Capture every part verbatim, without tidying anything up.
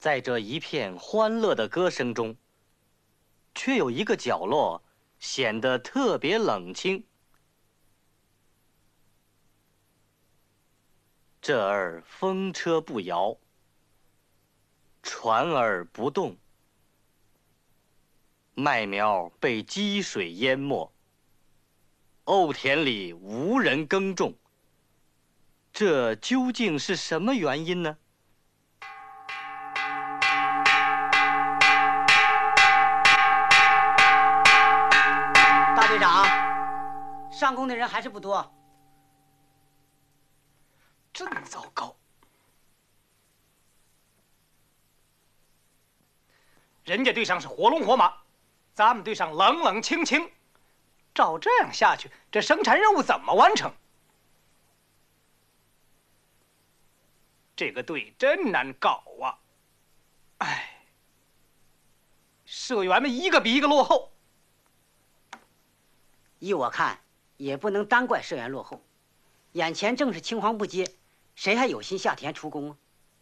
在这一片欢乐的歌声中，却有一个角落显得特别冷清。这儿风车不摇，船儿不动，麦苗被积水淹没，沤田里无人耕种。这究竟是什么原因呢？ 大队长，上工的人还是不多。 真糟糕！人家队上是活龙活马，咱们队上冷冷清清。照这样下去，这生产任务怎么完成？这个队真难搞啊！哎，社员们一个比一个落后。 依我看，也不能单怪社员落后。眼前正是青黄不接，谁还有心下田出工啊？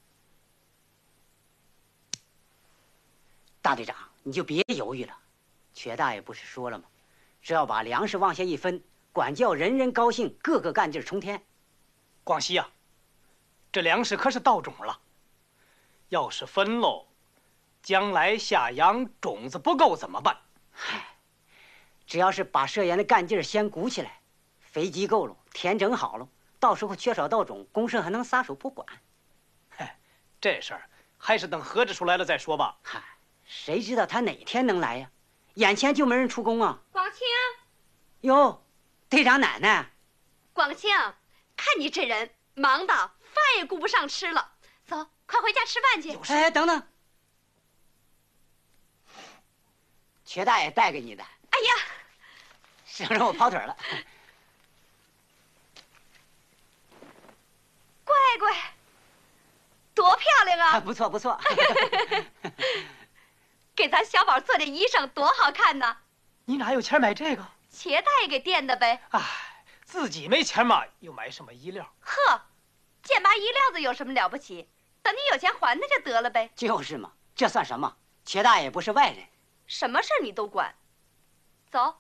大队长，你就别犹豫了。瘸大爷不是说了吗？只要把粮食往下一分，管教人人高兴，个个干劲冲天。 广西啊，这粮食可是到种了，要是分喽，将来下秧种子不够怎么办？ 唉，只要是把社员的干劲儿先鼓起来，肥瘠够了，田整好了，到时候缺少稻种，公社还能撒手不管。 嗨，这事儿还是等何支书来了再说吧。 嗨，谁知道他哪天能来呀？眼前就没人出工啊。 广清， 哟，队长奶奶。 广清，看你这人忙的饭也顾不上吃了，走，快回家吃饭去。 哎，等等，瘸大爷带给你的。 哎呀， 省着我跑腿了。 乖乖，多漂亮啊！ 不错不错。 给咱小宝做的衣裳多好看呢！ 你哪有钱买这个？ 钱大爷给垫的呗。 哎，自己没钱嘛，又买什么衣料？ 呵，贱拔衣料子有什么了不起？等你有钱还他就得了呗。 就是嘛，这算什么？瘸大爷不是外人， 什么事儿你都管。走。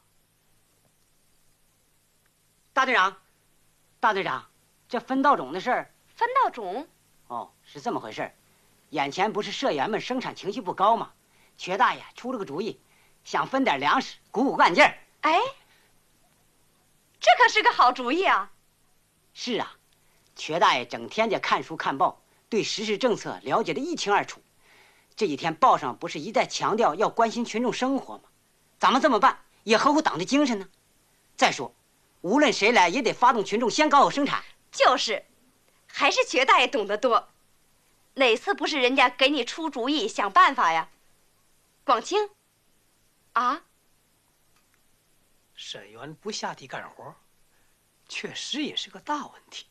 大队长，大队长，这分稻种的事儿。 分稻种？ 哦，是这么回事。眼前不是社员们生产情绪不高吗？瘸大爷出了个主意，想分点粮食，鼓鼓干劲儿。 哎，这可是个好主意啊！ 是啊，瘸大爷整天就看书看报，对时事政策了解得一清二楚。这几天报上不是一再强调要关心群众生活吗？咱们这么办也合乎党的精神呢。再说，无论谁来也得发动群众先搞好生产。 就是，还是瘸大爷懂得多。哪次不是人家给你出主意想办法呀？广清，啊？ 社员不下地干活，确实也是个大问题。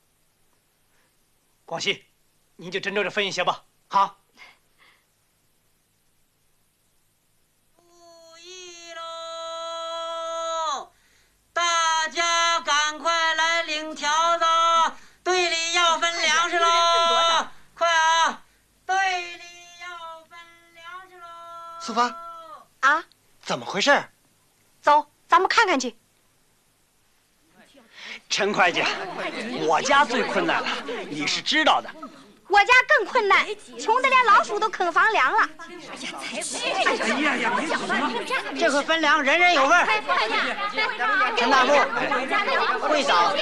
广西，你就真正的分一些吧。 好。注意喽！大家赶快来领条子，队里要分粮食喽！快啊！队里要分粮食喽！ 苏芳， 啊？ 怎么回事？ 走，咱们看看去。 陈会计，我家最困难了，你是知道的。 我家更困难，穷得连老鼠都啃房梁了。哎呀，才去！ 哎呀呀，没什么。 这回分粮人人有份儿。陈大富、会嫂、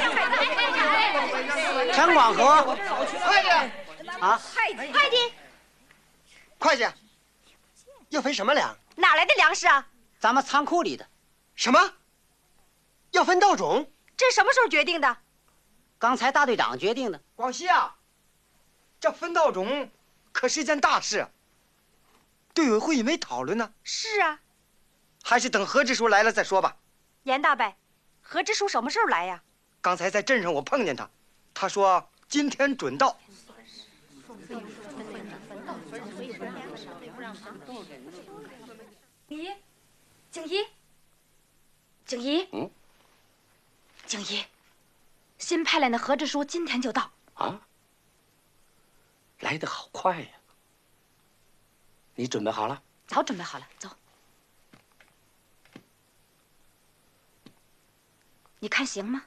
陈广和， 会计啊， 会计， 会计，要分什么粮？ 哪来的粮食啊？ 咱们仓库里的。 什么？要分稻种？ 这什么时候决定的？ 刚才大队长决定的。 广西啊，这分稻种可是件大事，队委会也没讨论呢。 是啊， 还是等何支书来了再说吧。 严大伯，何支书什么时候来呀？ 刚才在镇上我碰见他，他说今天准到。 姨，景怡，景怡， 嗯， 景怡，新派来的何支书今天就到。 啊，来得好快呀！ 你准备好了？ 早准备好了，走。你看行吗？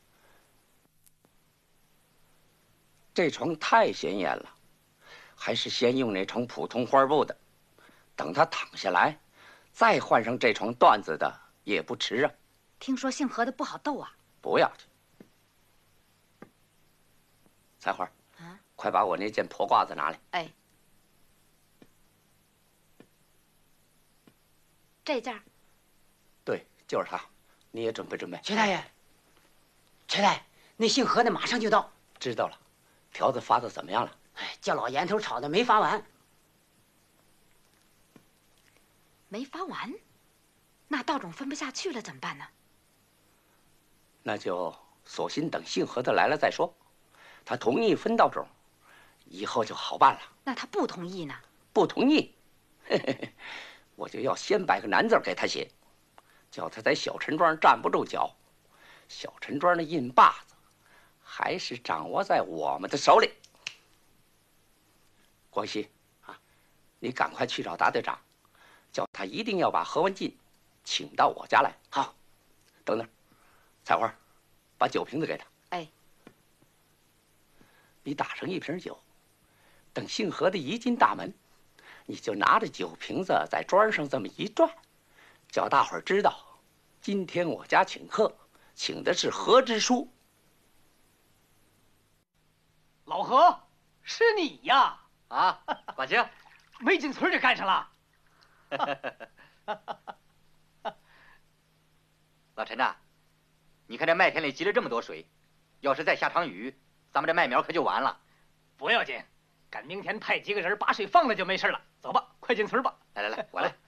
这床太显眼了，还是先用那床普通花布的，等他躺下来，再换上这床缎子的也不迟啊。 听说姓何的不好斗啊。 不要紧。彩花， 啊， 快把我那件破褂子拿来。 哎，这件儿。 对，就是它。你也准备准备。 薛大爷，薛大爷，那姓何的马上就到。 知道了。条子发的怎么样了？ 哎，叫老烟头炒的没发完。 没发完，那道种分不下去了怎么办呢？ 那就索性等姓何的来了再说。他同意分道种，以后就好办了。 那他不同意呢？ 不同意，嘿嘿嘿，我就要先摆个难字给他写，叫他在小陈庄站不住脚。小陈庄的印把子还是掌握在我们的手里。广西啊，你赶快去找大队长，叫他一定要把何文进请到我家来。好，等等，彩花，把酒瓶子给他。 哎， 你打上一瓶酒，等姓何的一进大门，你就拿着酒瓶子在庄上这么一转，叫大伙儿知道，今天我家请客，请的是何支书。 老何，是你呀！ 啊，管清， 没进村就干上了。 老陈呐，你看这麦田里积了这么多水，要是再下场雨，咱们这麦苗可就完了。 不要紧，赶明天派几个人把水放了就没事了。走吧，快进村吧。 来来来，我来。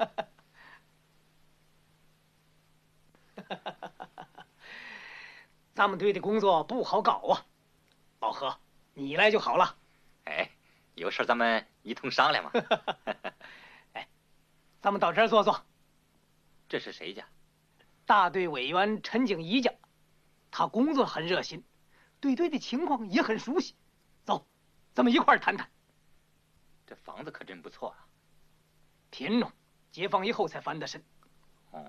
咱们队的工作不好搞啊，老何，你来就好了。 哎，有事咱们一同商量嘛。 哎，咱们到这儿坐坐。 这是谁家？ 大队委员陈景仪家，他工作很热心，对队的情况也很熟悉。走，咱们一块儿谈谈。 这房子可真不错啊。 贫农，解放以后才翻的身。 哦，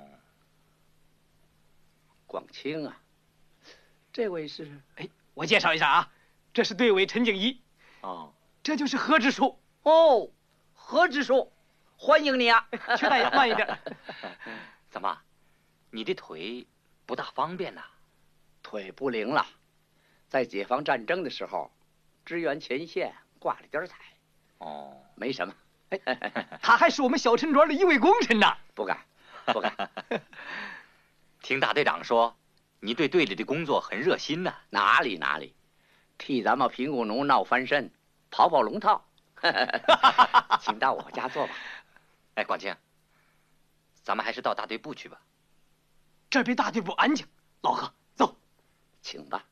广清啊，这位是？ 哎，我介绍一下啊，这是队委陈景仪。 哦， 这就是何支书。 哦，何支书，欢迎你啊！ 薛大爷，慢一点。 怎么，你的腿不大方便呐？ 腿不灵了，在解放战争的时候，支援前线挂了点彩。 哦， 没什么。 他还是我们小陈庄的一位功臣呐。 不敢，不敢。 听大队长说，你对队里的工作很热心呐。 哪里哪里，替咱们贫苦农闹翻身，跑跑龙套。请到我家坐吧。 哎，广清，咱们还是到大队部去吧。 这比大队部安静。老何，走， 请吧。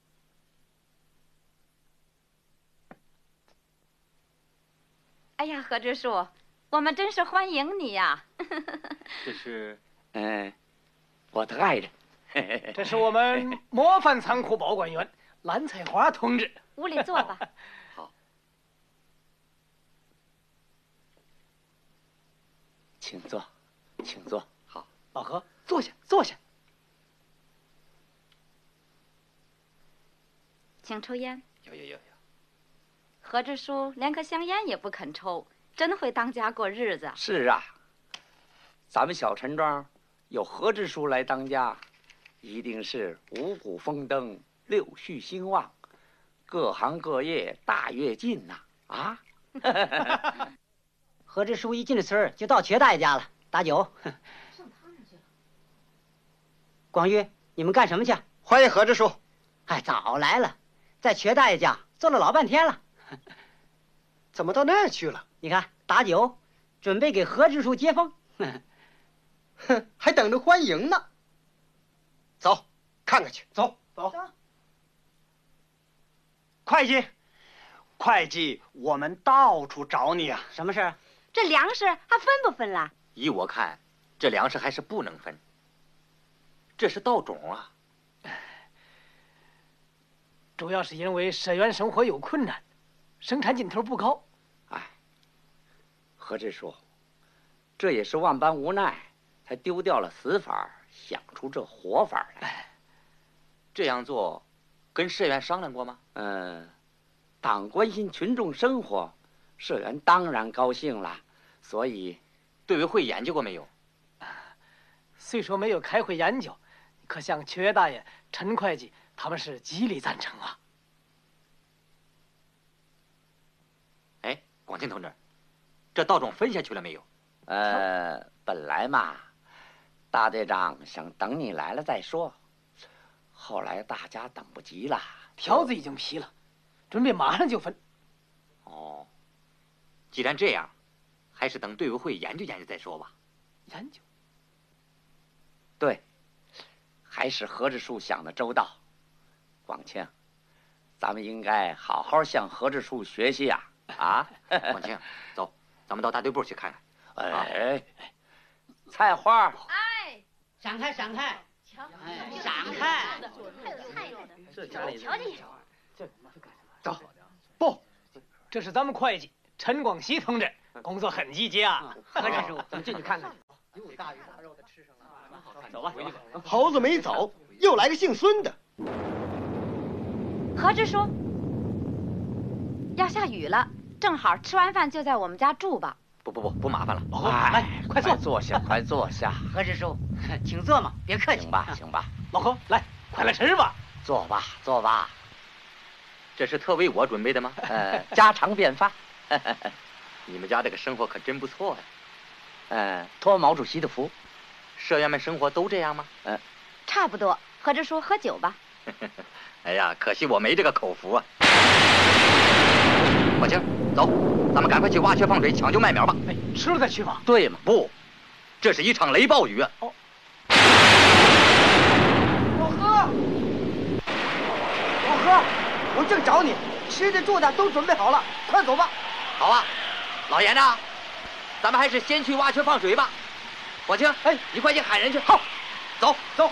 哎呀，何支书，我们真是欢迎你呀！ 这是， 嗯，我的爱人。 这是我们模范仓库保管员蓝彩华同志。 屋里坐吧。 好，请坐，请坐。好， 老何，坐下，坐下。 请抽烟。 有有有有。 何支书连颗香烟也不肯抽，真会当家过日子。 是啊，咱们小陈庄有何支书来当家，一定是五谷丰登，六畜兴旺，各行各业大跃进呐！啊！ 何支书一进了村儿，就到瘸大爷家了，打酒。上他那去了。广玉，你们干什么去？ 欢迎何支书。 哎，早来了，在瘸大爷家坐了老半天了。 怎么到那儿去了？ 你看，打酒，准备给何支书接风。 哼，还等着欢迎呢。走，看看去。 走走。 走。 会计，会计，我们到处找你啊。 什么事？ 这粮食还分不分啦？ 依我看，这粮食还是不能分。这是稻种啊。 主要是因为社员生活有困难，生产劲头不高。 哎， 何支书，这也是万般无奈，才丢掉了死法，想出这活法来。 这样做，跟社员商量过吗？ 嗯，党关心群众生活，社员当然高兴了。所以， 队委会研究过没有？ 虽说没有开会研究，可像阙大爷、陈会计他们是极力赞成啊。 哎，广清同志，这稻种分下去了没有？ 呃，本来嘛，大队长想等你来了再说，后来大家等不及了， 条子已经批了，准备马上就分。 哦，既然这样，还是等队委会研究研究再说吧。 研究。 对，还是何支书想的周到。广清，咱们应该好好向何支书学习呀！啊， 广清，走，咱们到大队部去看看。 哎，菜花， 哎，闪开，闪开，哎，闪开！ 这家里瞧瞧， 走，不，这是咱们会计陈广熙同志，工作很积极啊。何支书，咱们进去看看。又大鱼大肉的吃上了。走吧， 猴子没走，又来个姓孙的。 何支书，要下雨了，正好吃完饭就在我们家住吧。 不不不，不麻烦了。 老何，来，快坐， 坐下，快坐下。 何支书，请坐嘛，别客气。 行吧，行吧。 老何，来，快来吃吧。 坐吧，坐吧。 这是特为我准备的吗？ 呃，家常便饭。 你们家这个生活可真不错呀。 呃，托毛主席的福。 社员们生活都这样吗？ 嗯， 差不多。何支书，喝酒吧。 哎呀，可惜我没这个口福啊。广清，走，咱们赶快去挖缺放水，抢救麦苗吧。 哎，吃了再去吧。 对嘛？ 不，这是一场雷暴雨啊。 哦。 老何，老何，我正找你，吃的住的都准备好了，快走吧。 好啊，老严呐，咱们还是先去挖缺放水吧。广清，哎，你快去喊人去。好，走走。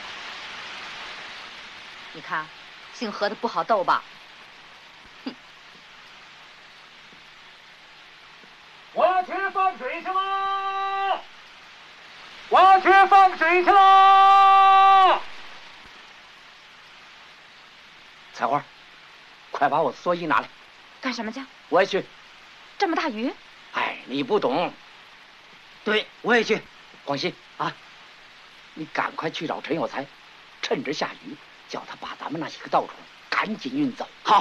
你看，姓何的不好斗吧？哼！ 挖缺放水去喽！挖缺放水去喽！ 彩花，快把我蓑衣拿来。 干什么去？ 我也去。 这么大雨？ 哎，你不懂。 对，我也去。 广熙啊，你赶快去找陈有才，趁着下雨，叫他把咱们那些个稻种赶紧运走。 好。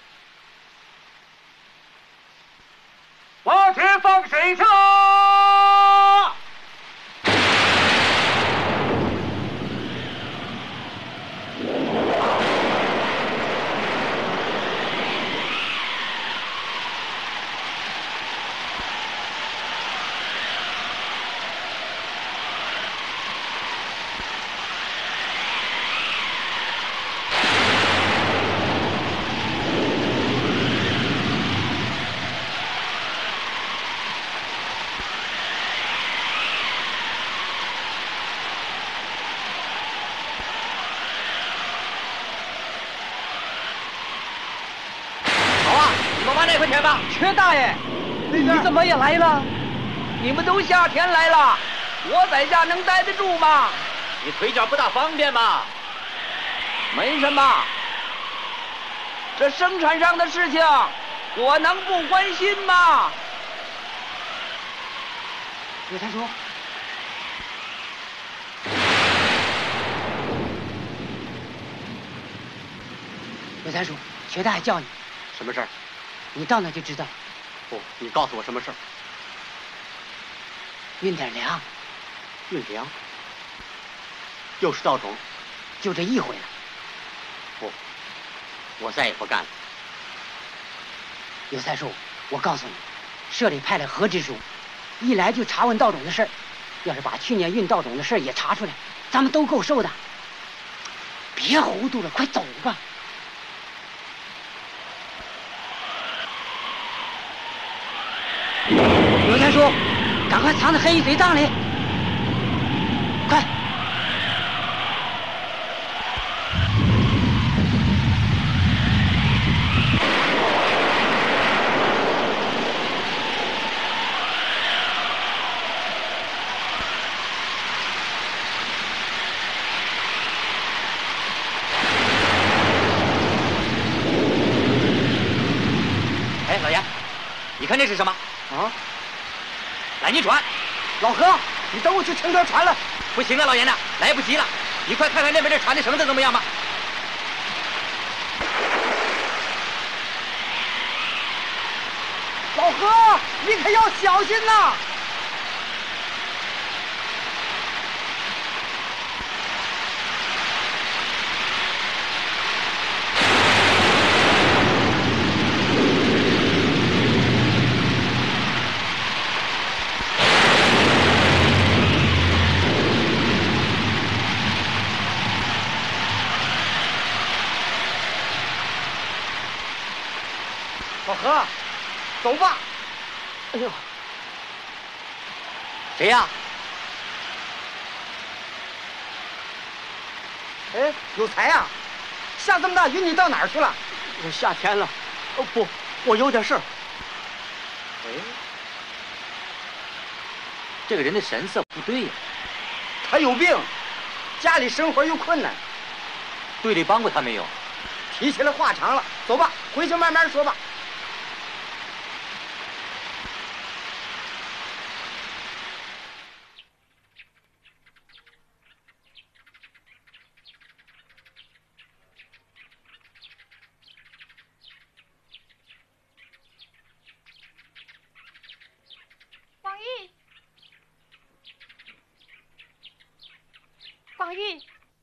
挖缺放水去喽！ 那块田吧。 阙大爷，你怎么也来了？ 你们都下田来了，我在家能待得住吗？ 你腿脚不大方便吧？ 没什么，这生产上的事情，我能不关心吗？ 有才叔，有才叔，阙大爷叫你。 什么事儿？ 你到那就知道。 不，你告诉我什么事儿？ 运点粮。 运粮？又是稻种？ 就这一回了。 不，我再也不干了。 有才叔，我告诉你，社里派了何支书，一来就查问稻种的事儿。要是把去年运稻种的事儿也查出来，咱们都够受的。别糊涂了，快走吧。有才叔，赶快藏在黑衣水窖里，快！ 看这是什么？ 啊， 拦泥船。 老何，你等我去撑条船了。 不行了，老严呐，来不及了，你快看看那边这船的绳子怎么样吧。 老何，你可要小心呐！老何，走吧。哎呦， 谁呀？ 哎，有才啊！下这么大雨，你到哪儿去了？ 我下田了。哦不，我有点事儿。 哎，这个人的神色不对呀。 他有病，家里生活又困难。 队里帮过他没有？ 提起来话长了，走吧，回去慢慢说吧。 广玉，广玉，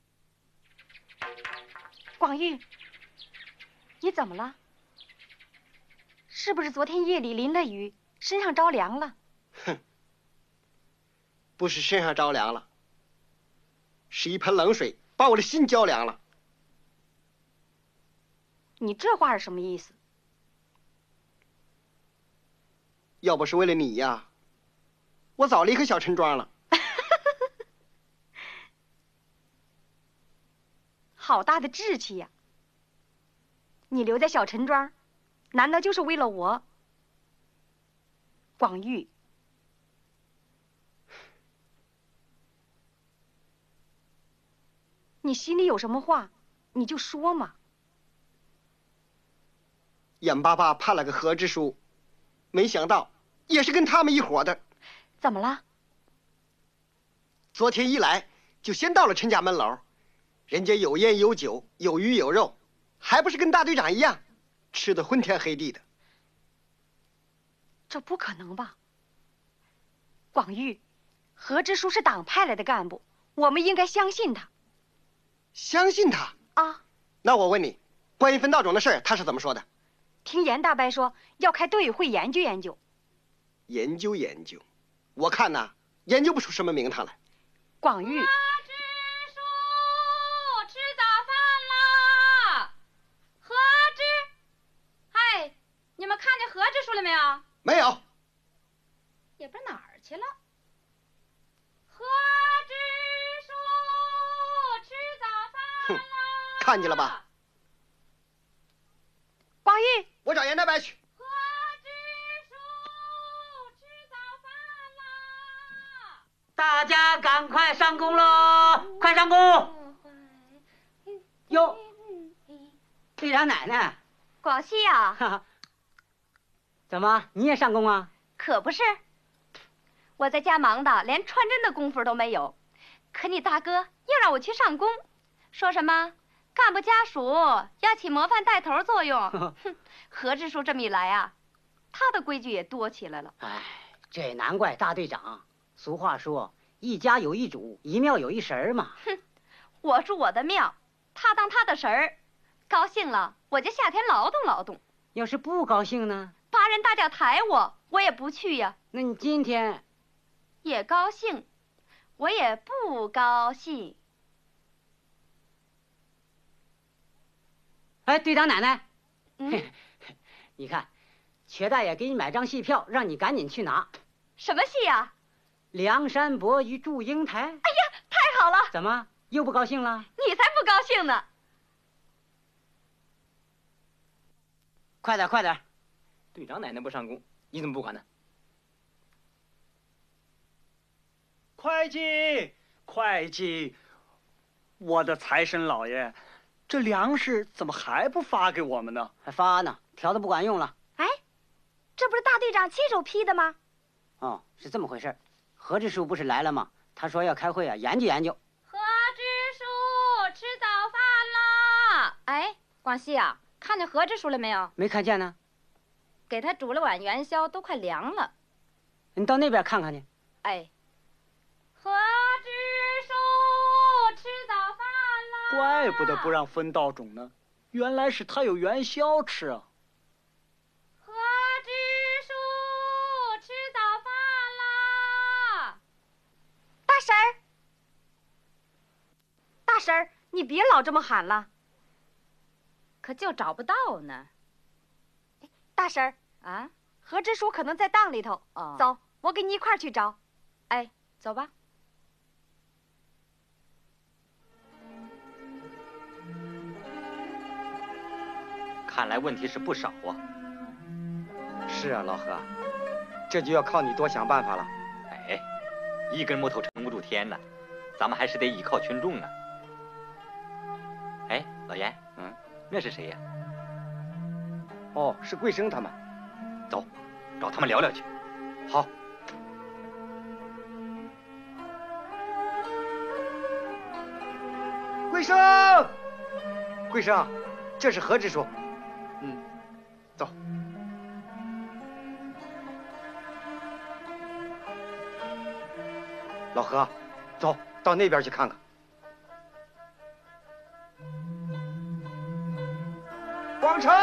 广玉，你怎么了？是不是昨天夜里淋了雨，身上着凉了？ 哼，不是身上着凉了，是一盆冷水把我的心浇凉了。 你这话是什么意思？ 要不是为了你呀，我早离开小陈庄了。 好大的志气呀！你留在小陈庄，难道就是为了我？广玉，你心里有什么话，你就说嘛。 眼巴巴盼了个何支书，没想到也是跟他们一伙的。 怎么了？ 昨天一来就先到了陈家门楼，人家有烟有酒，有鱼有肉，还不是跟大队长一样，吃得昏天黑地的。 这不可能吧？广玉，何支书是党派来的干部，我们应该相信他。 相信他啊？ 那我问你，关于分道种的事儿，他是怎么说的？ 听严大伯说，要开队委会研究研究。 研究研究，我看呐，研究不出什么名堂来。 广玉， 何支书，吃早饭啦！何支，嗨，你们看见何支书了没有？ 没有。 也不知哪儿去了。何支书，吃早饭啦！ 看见了吧？ 广玉， 我找严大伯去。 何支书，吃早饭啦！ 大家赶快上工喽！快上工！哟，队长奶奶， 广西呀、 啊，怎么你也上工啊？ 可不是，我在家忙的连穿针的功夫都没有，可你大哥又让我去上工，说什么干部家属要起模范带头作用。哼，何支书这么一来啊，他的规矩也多起来了。 哎，这也难怪大队长。俗话说，一家有一主，一庙有一神儿嘛。 哼，我住我的庙，他当他的神儿，高兴了我就下田劳动劳动。 要是不高兴呢？ 八人大轿抬我，我也不去呀。 那你今天也高兴，我也不高兴。 哎，队长奶奶， 嗯， 你看，瘸大爷给你买张戏票，让你赶紧去拿。 什么戏呀？ 梁山伯与祝英台。哎呀，太好了！ 怎么又不高兴了？ 你才不高兴呢！ 快点，快点！ 队长奶奶不上工，你怎么不管呢？ 会计，会计，我的财神老爷，这粮食怎么还不发给我们呢？ 还发呢，调的不管用了。 哎，这不是大队队长亲手批的吗？ 哦，是这么回事。何支书不是来了吗？他说要开会啊，研究研究。 何支书，吃早饭啦！哎，广西啊，看见何支书了没有？ 没看见呢。 给他煮了碗元宵，都快凉了。 你到那边看看去。 哎，何支书，吃早饭啦！ 怪不得不让分道种呢，原来是他有元宵吃啊。 何支书，吃早饭啦！ 大婶儿，大婶儿，你别老这么喊了。 可就找不到呢。 大婶儿啊， 何支书可能在档里头。 哦， 走，我跟你一块儿去找。 哎，走吧。 看来问题是不少啊。 是啊，老何，这就要靠你多想办法了。 哎，一根木头撑不住天呐，咱们还是得依靠群众呢。哎，老严，嗯，那是谁呀？ 哦，是桂生他们。 走，找他们聊聊去。 好。桂生，桂生，这是何支书。嗯，走。老何，走到那边去看看。广成。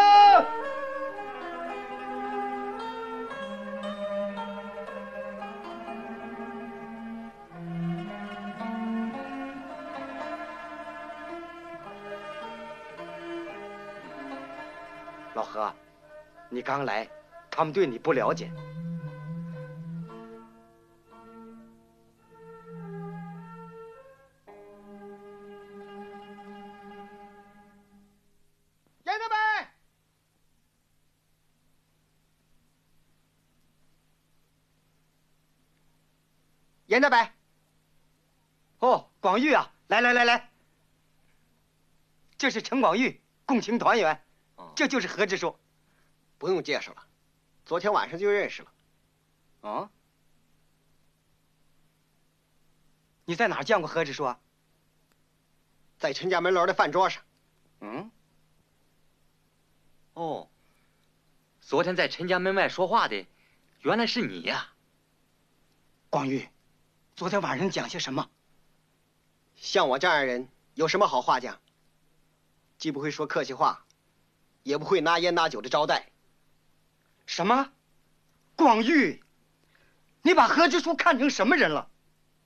老何，你刚来，他们对你不了解。严大白，严大白。哦，广玉啊，来来来来，这是陈广玉，共青团员。这就是何支书， 不用介绍了，昨天晚上就认识了。 啊？你在哪儿见过何支书啊？ 在陈家门楼的饭桌上。 嗯。 哦，昨天在陈家门外说话的，原来是你呀。 广玉，昨天晚上讲些什么？ 像我这样的人有什么好话讲？既不会说客气话，也不会拿烟拿酒的招待。 什么？广玉，你把何支书看成什么人了？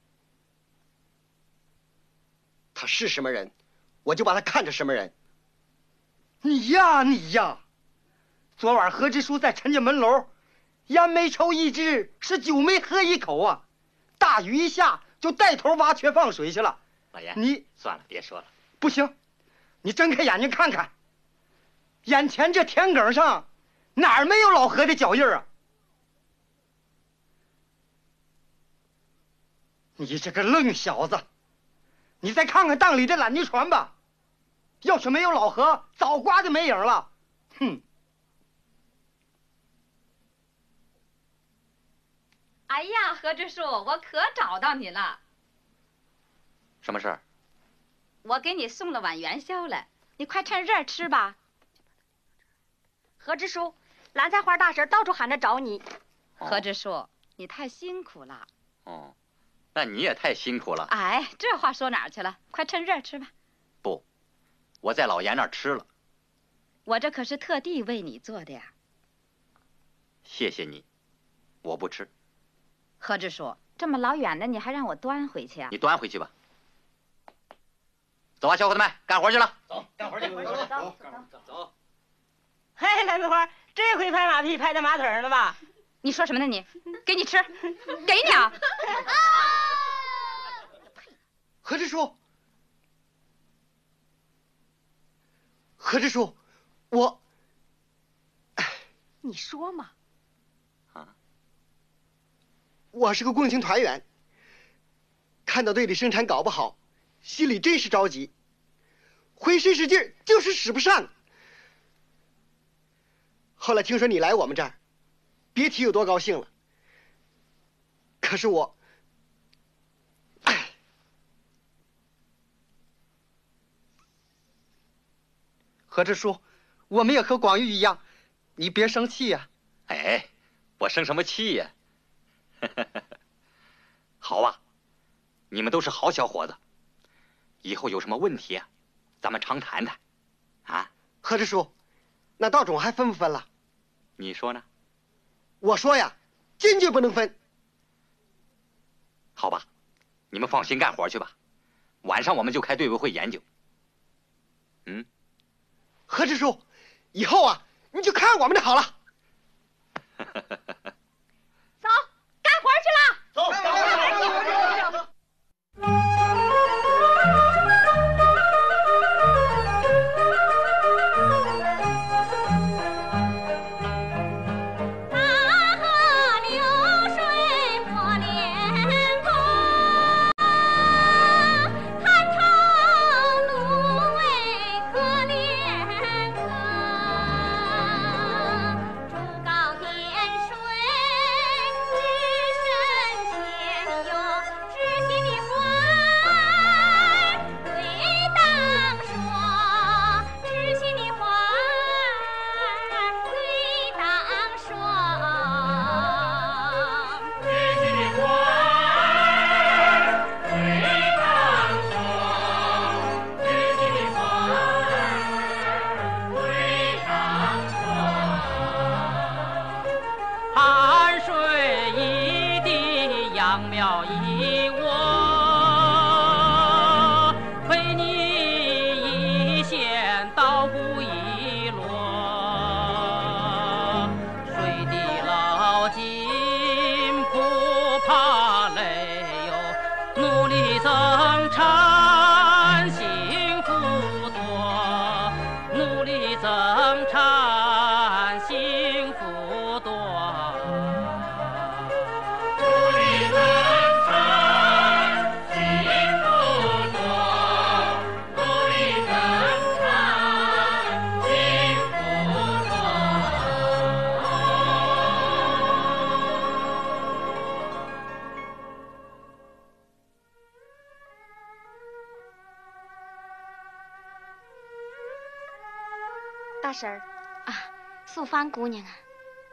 他是什么人，我就把他看成什么人。 你呀你呀，昨晚何支书在陈家门楼，烟没抽一支，是酒没喝一口啊！大雨一下就带头挖缺放水去了。 老严， 你算了，别说了。 不行，你睁开眼睛看看，眼前这田埂上哪儿没有老何的脚印啊？你这个愣小子，你再看看档里这缆泥船吧，要是没有老何，早刮的没影了。哼！ 哎呀，何支书，我可找到你了。 什么事儿？ 我给你送了碗元宵来，你快趁热吃吧。 何支书，蓝菜花大婶到处喊着找你。 哦、 何支书，你太辛苦了。 哦，那你也太辛苦了。 哎，这话说哪儿去了？快趁热吃吧。 不，我在老严那儿吃了。 我这可是特地为你做的呀。 谢谢你，我不吃。 何支书，这么老远的，你还让我端回去啊？ 你端回去吧。走啊，小伙子们，干活去了。 走，干活去。走走走走走。 嘿，蓝梅花，这回拍马屁拍到马腿上了吧？ 你说什么呢你？给你吃，给你啊！ 何支书，何支书，我， 你说嘛？ 啊， 我是个共青团员，看到队里生产搞不好，心里真是着急，浑身使劲就是使不上。后来听说你来我们这儿， 别提有多高兴了。可是我，哎，何支书，我们也和广玉一样，你别生气呀。 哎，我生什么气呀？好啊，你们都是好小伙子，以后有什么问题啊，咱们常谈谈。啊， 何支书，那道种还分不分了？ 你说呢？ 我说呀，坚决不能分。 好吧，你们放心干活去吧，晚上我们就开队委会研究。嗯， 何支书，以后啊，你就看我们的好了。 走，干活去了。 走，干活去了。 大婶儿，啊，素芳姑娘啊，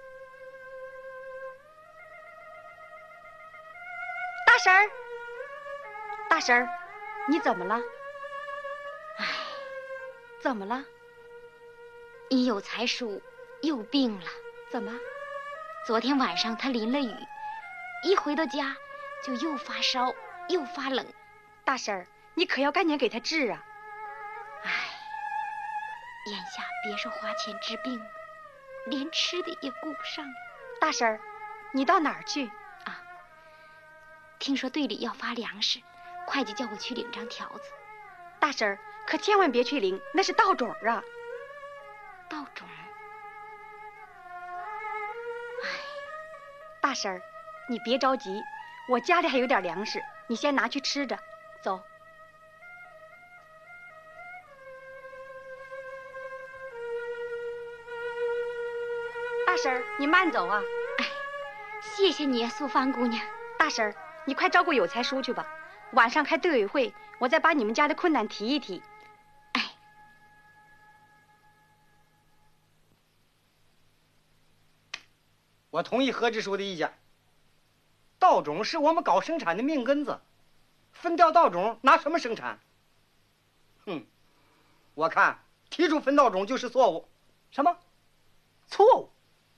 大婶儿，大婶儿，你怎么了？哎，怎么了？你有才叔又病了，怎么？昨天晚上他淋了雨，一回到家就又发烧又发冷。大婶儿，你可要赶紧给他治啊！哎。眼下别说花钱治病，连吃的也顾不上了。大婶儿，你到哪儿去啊？听说队里要发粮食，会计叫我去领张条子。大婶儿，可千万别去领，那是稻种啊。稻种？哎，大婶儿，你别着急，我家里还有点粮食，你先拿去吃着。走。大婶儿，你慢走啊！哎，谢谢你啊，素芳姑娘。大婶儿，你快照顾有才叔去吧。晚上开队委会，我再把你们家的困难提一提。哎， 我同意何支书的意见。稻种是我们搞生产的命根子，分掉稻种拿什么生产？哼，我看提出分稻种就是错误。 什么？错误？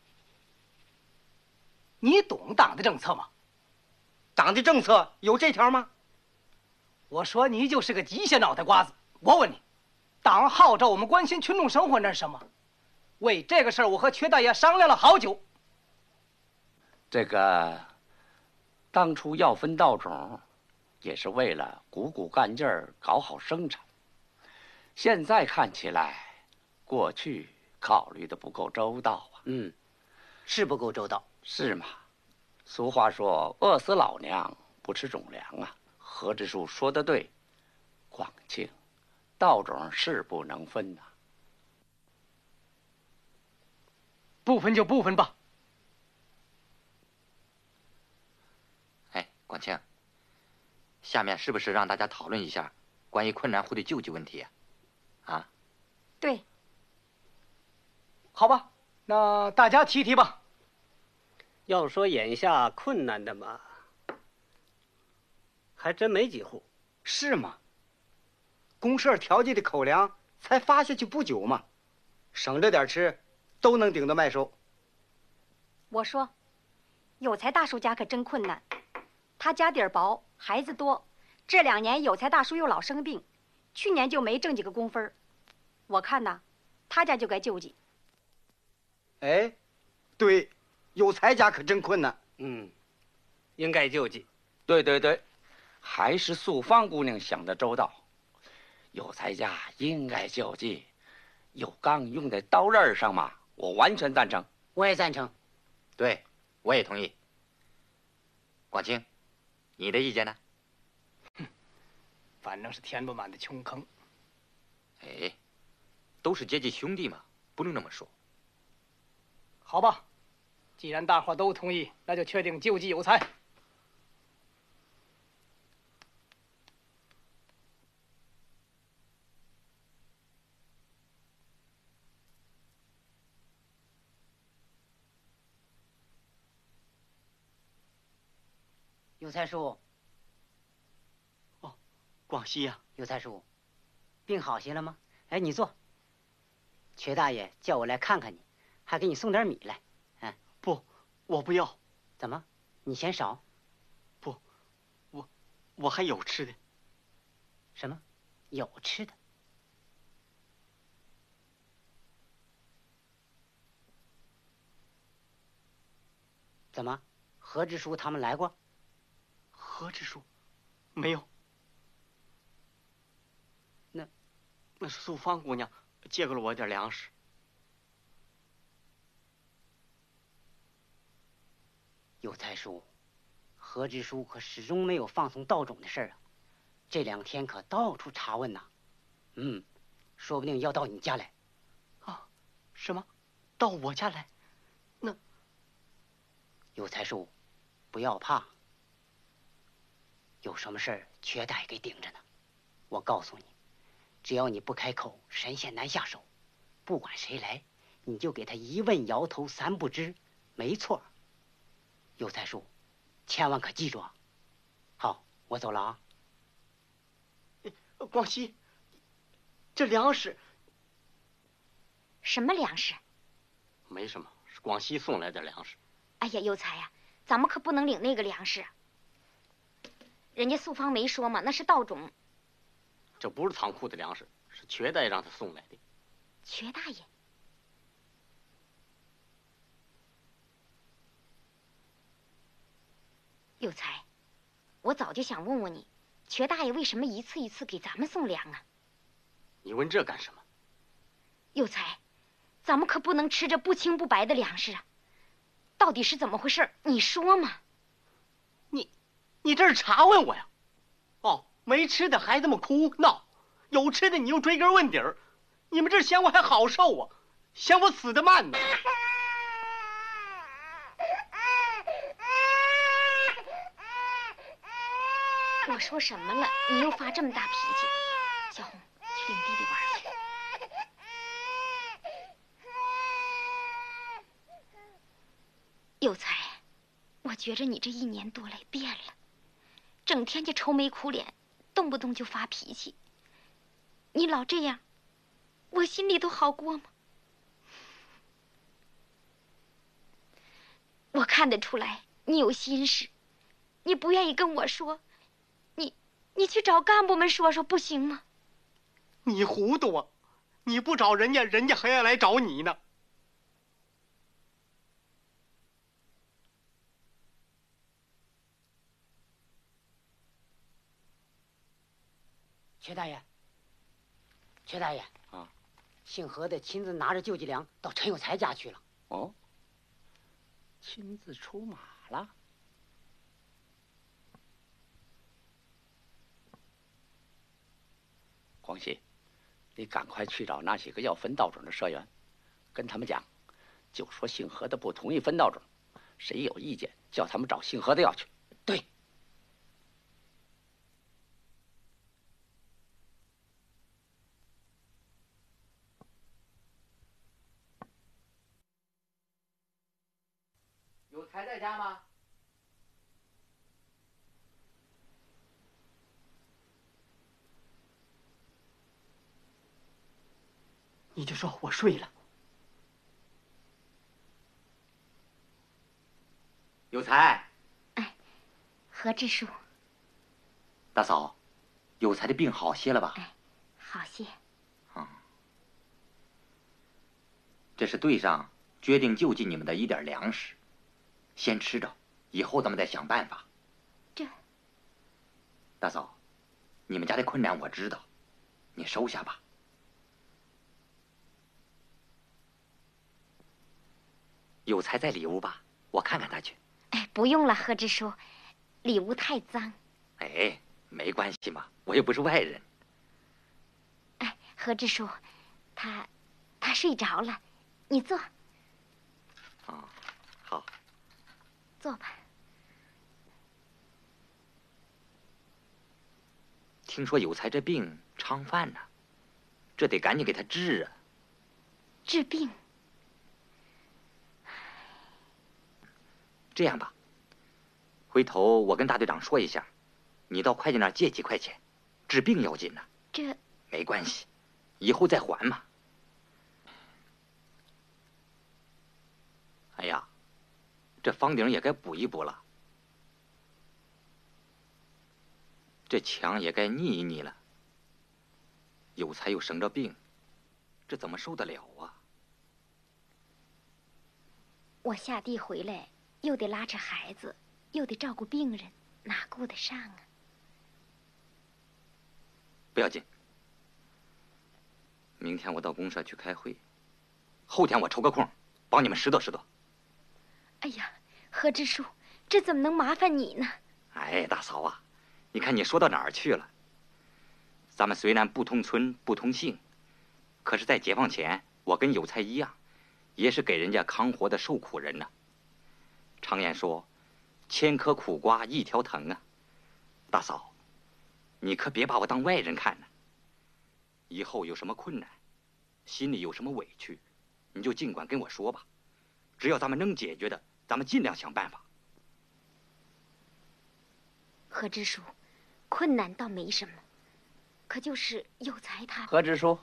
你懂党的政策吗？ 党的政策有这条吗？ 我说你就是个机械脑袋瓜子。我问你，党号召我们关心群众生活，那是什么？为这个事儿，我和缺大爷商量了好久。 这个当初要分稻种，也是为了鼓鼓干劲儿，搞好生产。现在看起来，过去考虑的不够周到啊。 嗯，是不够周到。 是吗？俗话说，饿死老娘不吃种粮啊。何支书说的对，广庆稻种是不能分呐、啊。 不分就不分吧。 广清，下面是不是让大家讨论一下关于困难户的救济问题啊？啊？ 对。 好吧，那大家提提吧。 要说眼下困难的嘛，还真没几户。 是吗？公社调剂的口粮才发下去不久嘛，省着点吃，都能顶到麦收。 我说，有才大叔家可真困难，他家底儿薄，孩子多，这两年有才大叔又老生病，去年就没挣几个工分儿。我看呐，他家就该救济。 哎，对，有才家可真困难。 嗯，应该救济。 对对对，还是素芳姑娘想的周到。有才家应该救济，有钢用在刀刃上嘛，我完全赞成。 我也赞成。 对，我也同意。广清，你的意见呢？ 哼，反正是填不满的穷坑。 哎，都是阶级兄弟嘛，不能那么说。 好吧，既然大伙都同意，那就确定救济有才。 有才叔。 哦，广西呀、啊。 有才叔，病好些了吗？哎，你坐。瘸大爷叫我来看看你，还给你送点米来。嗯， 不，我不要。 怎么？你嫌少？ 不，我我还有吃的。 什么？有吃的？怎么？何支书他们来过？ 何支书？没有。 那那是素芳姑娘借给了我点粮食。 有才叔，何支书可始终没有放松稻种的事儿啊，这两天可到处查问呐。嗯，说不定要到你家来。 啊？什么？到我家来？那有才叔，不要怕。有什么事儿，瘸大爷给顶着呢。我告诉你，只要你不开口，神仙难下手。不管谁来，你就给他一问摇头三不知，没错。有才叔，千万可记住啊！好，我走了啊。 广西，这粮食什么粮食？ 没什么，是广西送来的粮食。 哎呀，有才呀，咱们可不能领那个粮食。人家素芳没说嘛，那是稻种。 这不是仓库的粮食，是瘸大爷让他送来的。 瘸大爷？有才，我早就想问问你，瘸大爷为什么一次一次给咱们送粮啊？ 你问这干什么？ 有才，咱们可不能吃这不清不白的粮食啊！到底是怎么回事？你说嘛。 你，你这是查问我呀？哦，没吃的还这么哭闹，有吃的你又追根问底儿，你们这嫌我还好受啊？嫌我死得慢呢？ 我说什么了？你又发这么大脾气？小红，去领弟弟玩去。有才，我觉着你这一年多来变了，整天就愁眉苦脸，动不动就发脾气。你老这样，我心里头好过吗？我看得出来你有心事，你不愿意跟我说。你去找干部们说说，不行吗？ 你糊涂啊！你不找人家，人家还要来找你呢。 瘸大爷，瘸大爷啊， 姓何的亲自拿着救济粮到陈有才家去了。 哦，亲自出马了。广西，你赶快去找那些个要分稻种的社员，跟他们讲，就说姓何的不同意分稻种，谁有意见叫他们找姓何的要去。 对， 才在家吗？ 你就说我睡了。 有才。 哎，何支书。 大嫂，有才的病好些了吧？ 哎，好些。 嗯。这是队上决定救济你们的一点粮食，先吃着，以后咱们再想办法。 这。 大嫂，你们家的困难我知道，你收下吧。有才在里屋吧？我看看他去。 哎，不用了，何支书，里屋太脏。 哎，没关系嘛，我又不是外人。 哎，何支书，他他睡着了，你坐。 啊，好。 坐吧。 听说有才这病猖犯呢，这得赶紧给他治啊。 治病。 这样吧，回头我跟大队长说一下，你到会计那儿借几块钱，治病要紧呢。 这没关系，以后再还嘛。哎呀，这房顶也该补一补了，这墙也该腻一腻了。有才又生着病，这怎么受得了啊？ 我下地回来。又得拉扯孩子，又得照顾病人，哪顾得上啊？ 不要紧，明天我到公社去开会，后天我抽个空帮你们拾掇拾掇。 哎呀，何支书，这怎么能麻烦你呢？ 哎，大嫂啊，你看你说到哪儿去了？咱们虽然不同村不同姓，可是在解放前，我跟有才一样，也是给人家扛活的受苦人呐。常言说，千颗苦瓜一条藤啊。大嫂，你可别把我当外人看呢。以后有什么困难，心里有什么委屈，你就尽管跟我说吧。只要咱们能解决的，咱们尽量想办法。 何支书，困难倒没什么，可就是有才他。 何支书，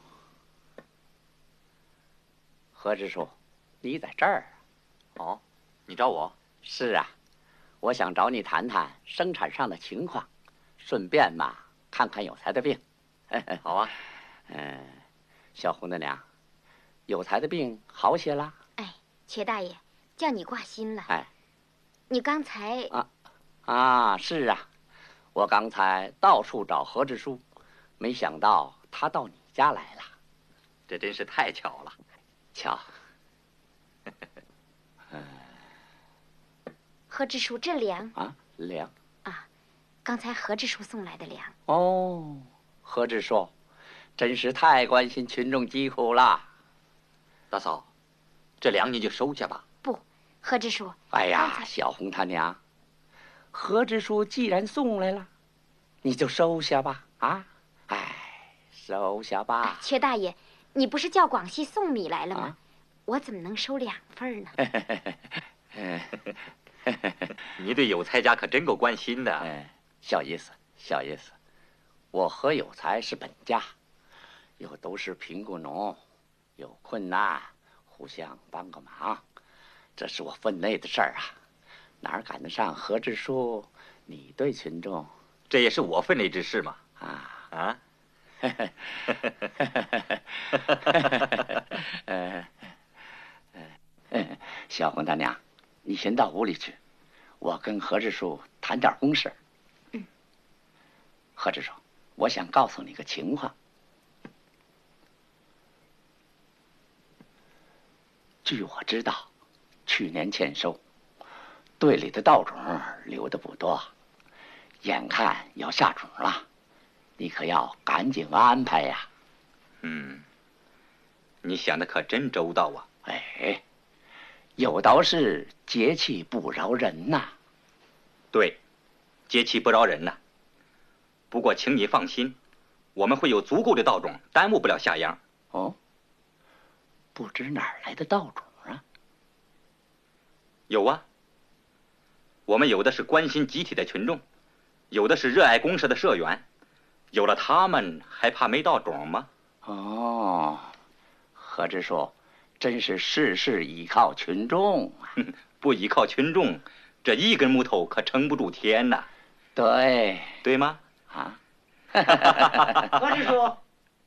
何支书，你在这儿啊？ 哦，你找我？ 是啊，我想找你谈谈生产上的情况，顺便嘛看看有才的病。 好啊。 嗯，小红的娘，有才的病好些啦？ 哎，瘸大爷，叫你挂心了。 哎， 你刚才啊啊是啊，我刚才到处找何支书，没想到他到你家来了， 这真是太巧了。 巧。 何支书，这粮啊，粮啊，刚才何支书送来的粮。 哦，何支书，真是太关心群众疾苦了。 大嫂，这粮你就收下吧。 不，何支书。 哎呀，小红他娘，何支书既然送来了，你就收下吧。啊，哎，收下吧。 瘸大爷，你不是叫广西送米来了吗？啊、我怎么能收两份呢？ 你对有才家可真够关心的。 哎，小意思，小意思。我和有才是本家，又都是贫苦农，有困难互相帮个忙，这是我分内的事儿啊，哪赶得上何支书你对群众？ 这也是我分内之事嘛。 啊啊！ 小红大娘，你先到屋里去，我跟何支书谈点公事。 嗯。 何支书，我想告诉你个情况。据我知道，去年欠收，队里的稻种留的不多，眼看要下种了，你可要赶紧安排呀。 嗯，你想的可真周到啊。 哎，有道是节气不饶人呐。 对，节气不饶人呐。不过请你放心，我们会有足够的稻种，耽误不了下秧。 哦，不知哪儿来的稻种啊？ 有啊， 我们有的是关心集体的群众，有的是热爱公社的社员，有了他们，还怕没道种吗？ 哦，何支书，真是事事依靠群众啊！ 不依靠群众，这一根木头可撑不住天呐。 对， 对吗？ 啊， 何支书，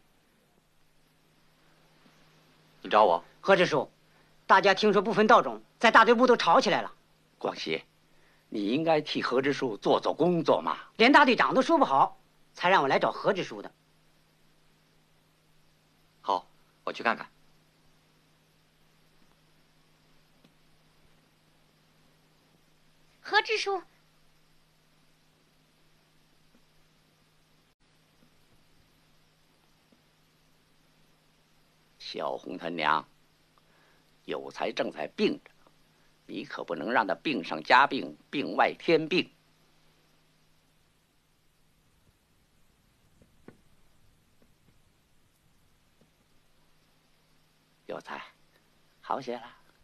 你找我？ 何支书，大家听说不分道种，在大队部都吵起来了。 广西，你应该替何支书做做工作嘛。 连大队长都说不好，才让我来找何支书的。 好，我去看看。 何支书， 小红她娘，有才正在病着，你可不能让他病上加病，病外添病。有才，好些了，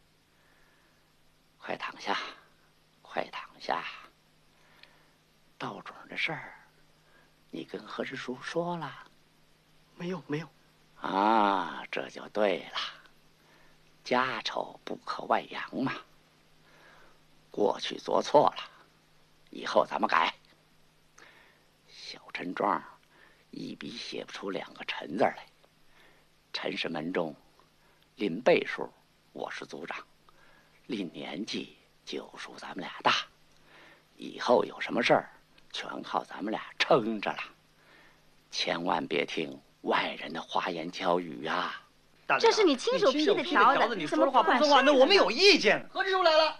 快躺下，快躺下。道种的事儿，你跟何支书说了？ 没有，没有。 啊，这就对了。家丑不可外扬嘛。过去做错了，以后咱们改。小陈庄一笔写不出两个陈字来。陈是门中，论辈数我是组长，论年纪就属咱们俩大。以后有什么事儿，全靠咱们俩撑着了。千万别听外人的花言巧语呀、 啊！这是你亲手批的条子， 你说的话不算话，那我们有意见。 何支书来了。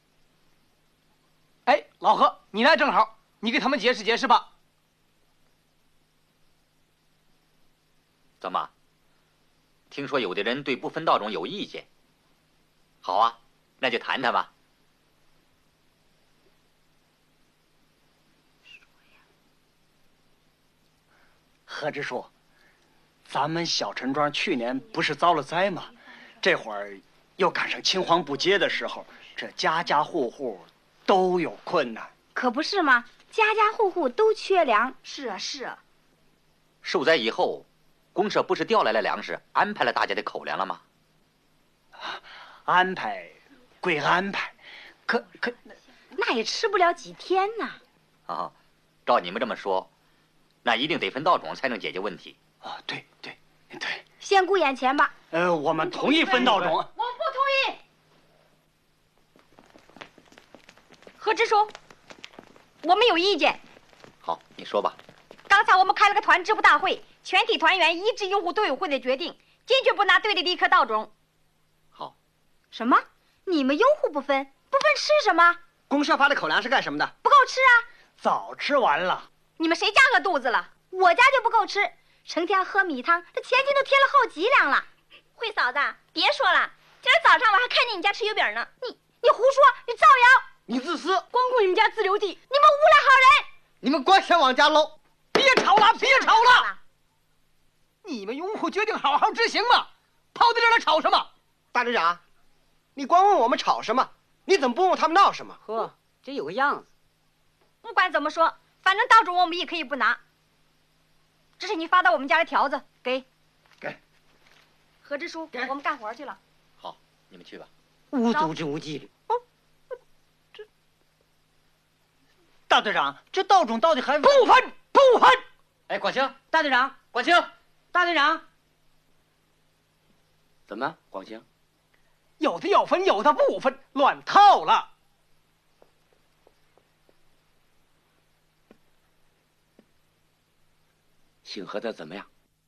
哎，老何，你来正好，你给他们解释解释吧。 怎么？听说有的人对不分道种有意见。好啊，那就谈谈吧。 何支书，咱们小陈庄去年不是遭了灾吗？这会儿又赶上青黄不接的时候，这家家户户都有困难。 可不是吗？家家户户都缺粮。是啊，是啊。 受灾以后，公社不是调来了粮食，安排了大家的口粮了吗？ 安排归安排，可可那也吃不了几天呐。 啊，照你们这么说，那一定得分道种才能解决问题。 啊，对对对。 先顾眼前吧。 呃，我们同意分道种。 我不同意。 何支书，我们有意见。 好，你说吧。 刚才我们开了个团支部大会，全体团员一致拥护队委会的决定，坚决不拿队里的一颗稻种。 好。 什么？你们拥护不分？不分吃什么？ 公社发的口粮是干什么的？ 不够吃啊！ 早吃完了。 你们谁家饿肚子了？我家就不够吃，成天喝米汤，这钱金都贴了好几两了。慧嫂子，别说了，今儿早上我还看见你家吃油饼呢。你你胡说，你造谣！ 你自私， 光顾你们家自留地，你们无赖好人！ 你们光想往家捞！ 别吵了，别吵了！你们拥护决定，好好执行嘛，跑到这儿来吵什么？ 大队长，你光问我们吵什么，你怎么不问他们闹什么？ 呵，这有个样子。 不管怎么说，反正稻种我们也可以不拿。这是你发到我们家的条子，给。 给。 何支书，我们干活去了。 好，你们去吧。 无组织无纪律。 哦，这大队长，这稻种到底还不分不分！ 哎，广清， 大队长， 广清， 大队长， 怎么，广清？ 有的要分，有的不分，乱套了。 姓何的怎么样？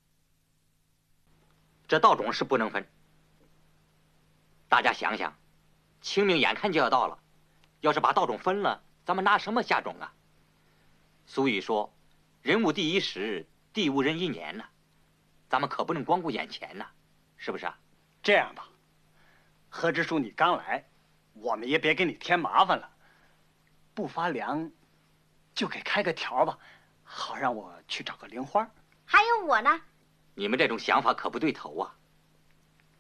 这稻种是不能分。大家想想，清明眼看就要到了，要是把稻种分了，咱们拿什么下种啊？俗语说，人无第一时，地无人一年呐、啊。咱们可不能光顾眼前呐、啊，是不是啊？ 这样吧，何支书你刚来，我们也别给你添麻烦了，不发粮，就给开个条吧，好让我去找个零花。 还有我呢。 你们这种想法可不对头啊。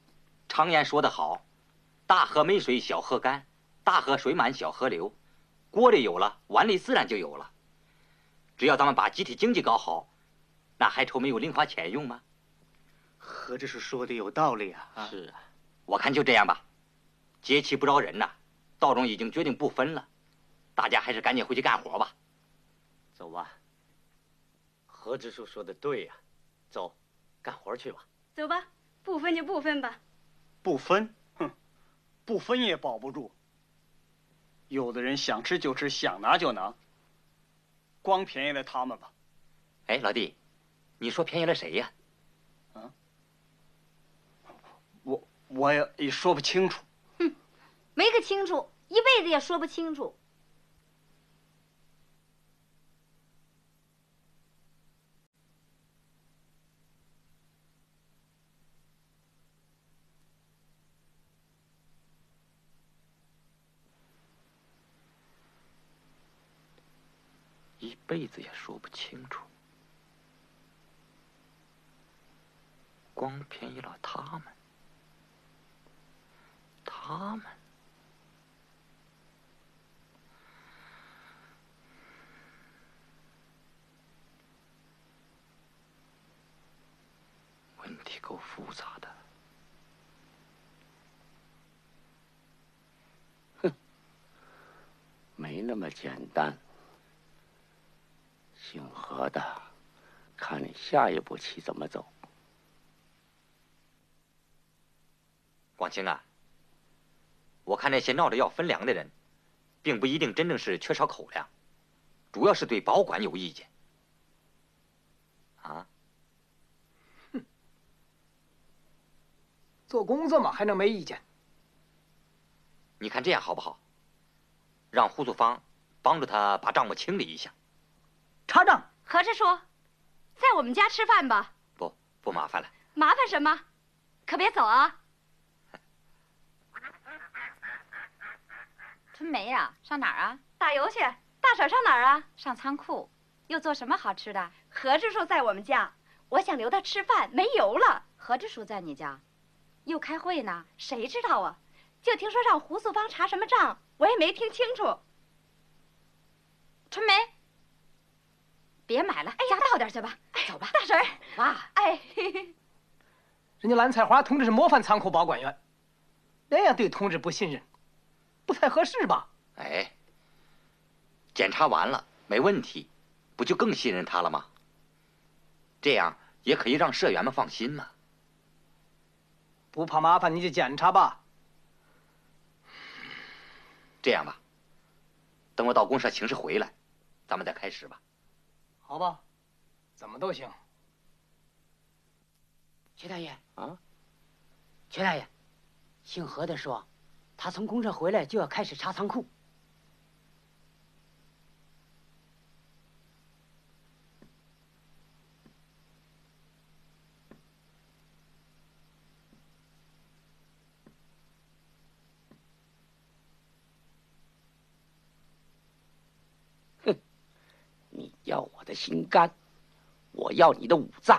常言说得好，大河没水小河干，大河水满小河流。 锅里有了，碗里自然就有了。只要咱们把集体经济搞好，那还愁没有零花钱用吗？ 何支书说的有道理啊！啊是啊，我看就这样吧。节气不饶人呐，道中已经决定不分了，大家还是赶紧回去干活吧。 走吧。何支书说的对呀、啊，走，干活去吧。 走吧，不分就不分吧。 不分，哼，不分也保不住。有的人想吃就吃，想拿就拿，光便宜了他们吧。 哎，老弟，你说便宜了谁呀？ 啊？我我也也说不清楚。 哼，没个清楚，一辈子也说不清楚。 一辈子也说不清楚，光便宜了他们，他们。问题够复杂的。 哼，没那么简单。姓何的，看你下一步棋怎么走。 广清啊，我看那些闹着要分粮的人，并不一定真正是缺少口粮，主要是对保管有意见。啊？ 哼，做工作嘛，还能没意见？ 你看这样好不好？让胡素芳帮助他把账目清理一下。 查账。 何支书，在我们家吃饭吧。 不，不麻烦了。 麻烦什么？可别走啊！ 春梅呀、啊，上哪儿啊？ 打油去。大婶上哪儿啊？ 上仓库。又做什么好吃的？ 何支书在我们家，我想留他吃饭，没油了。 何支书在你家，又开会呢？ 谁知道啊？就听说让胡素芳查什么账，我也没听清楚。 春梅。别买了，家倒点去吧。走吧， 大婶儿。 哇， 哎， 人家蓝彩华同志是模范仓库保管员，那样对同志不信任，不太合适吧？ 哎，检查完了没问题，不就更信任他了吗？这样也可以让社员们放心嘛。 不怕麻烦你就检查吧。 这样吧，等我到公社请示回来，咱们再开始吧。 好吧，怎么都行。 薛大爷啊， 薛大爷，姓何的说，他从公社回来就要开始查仓库。 哼，你要我的心肝，我要你的五脏。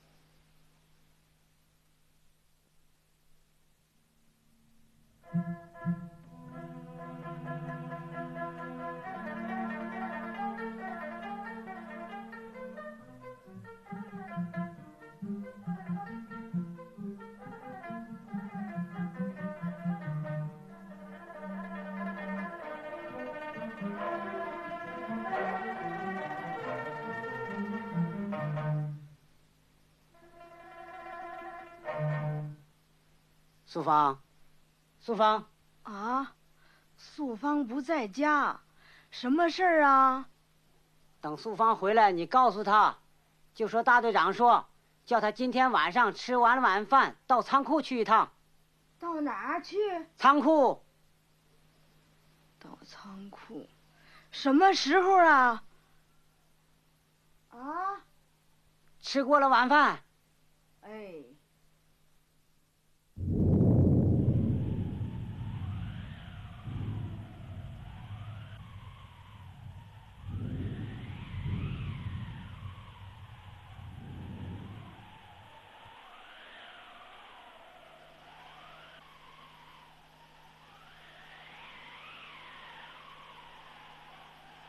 素芳，素芳啊，素芳不在家，什么事儿啊？ 等素芳回来，你告诉她，就说大队长说，叫她今天晚上吃完晚饭到仓库去一趟。 到哪儿去？ 仓库。 到仓库，什么时候啊？啊？ 吃过了晚饭。 哎。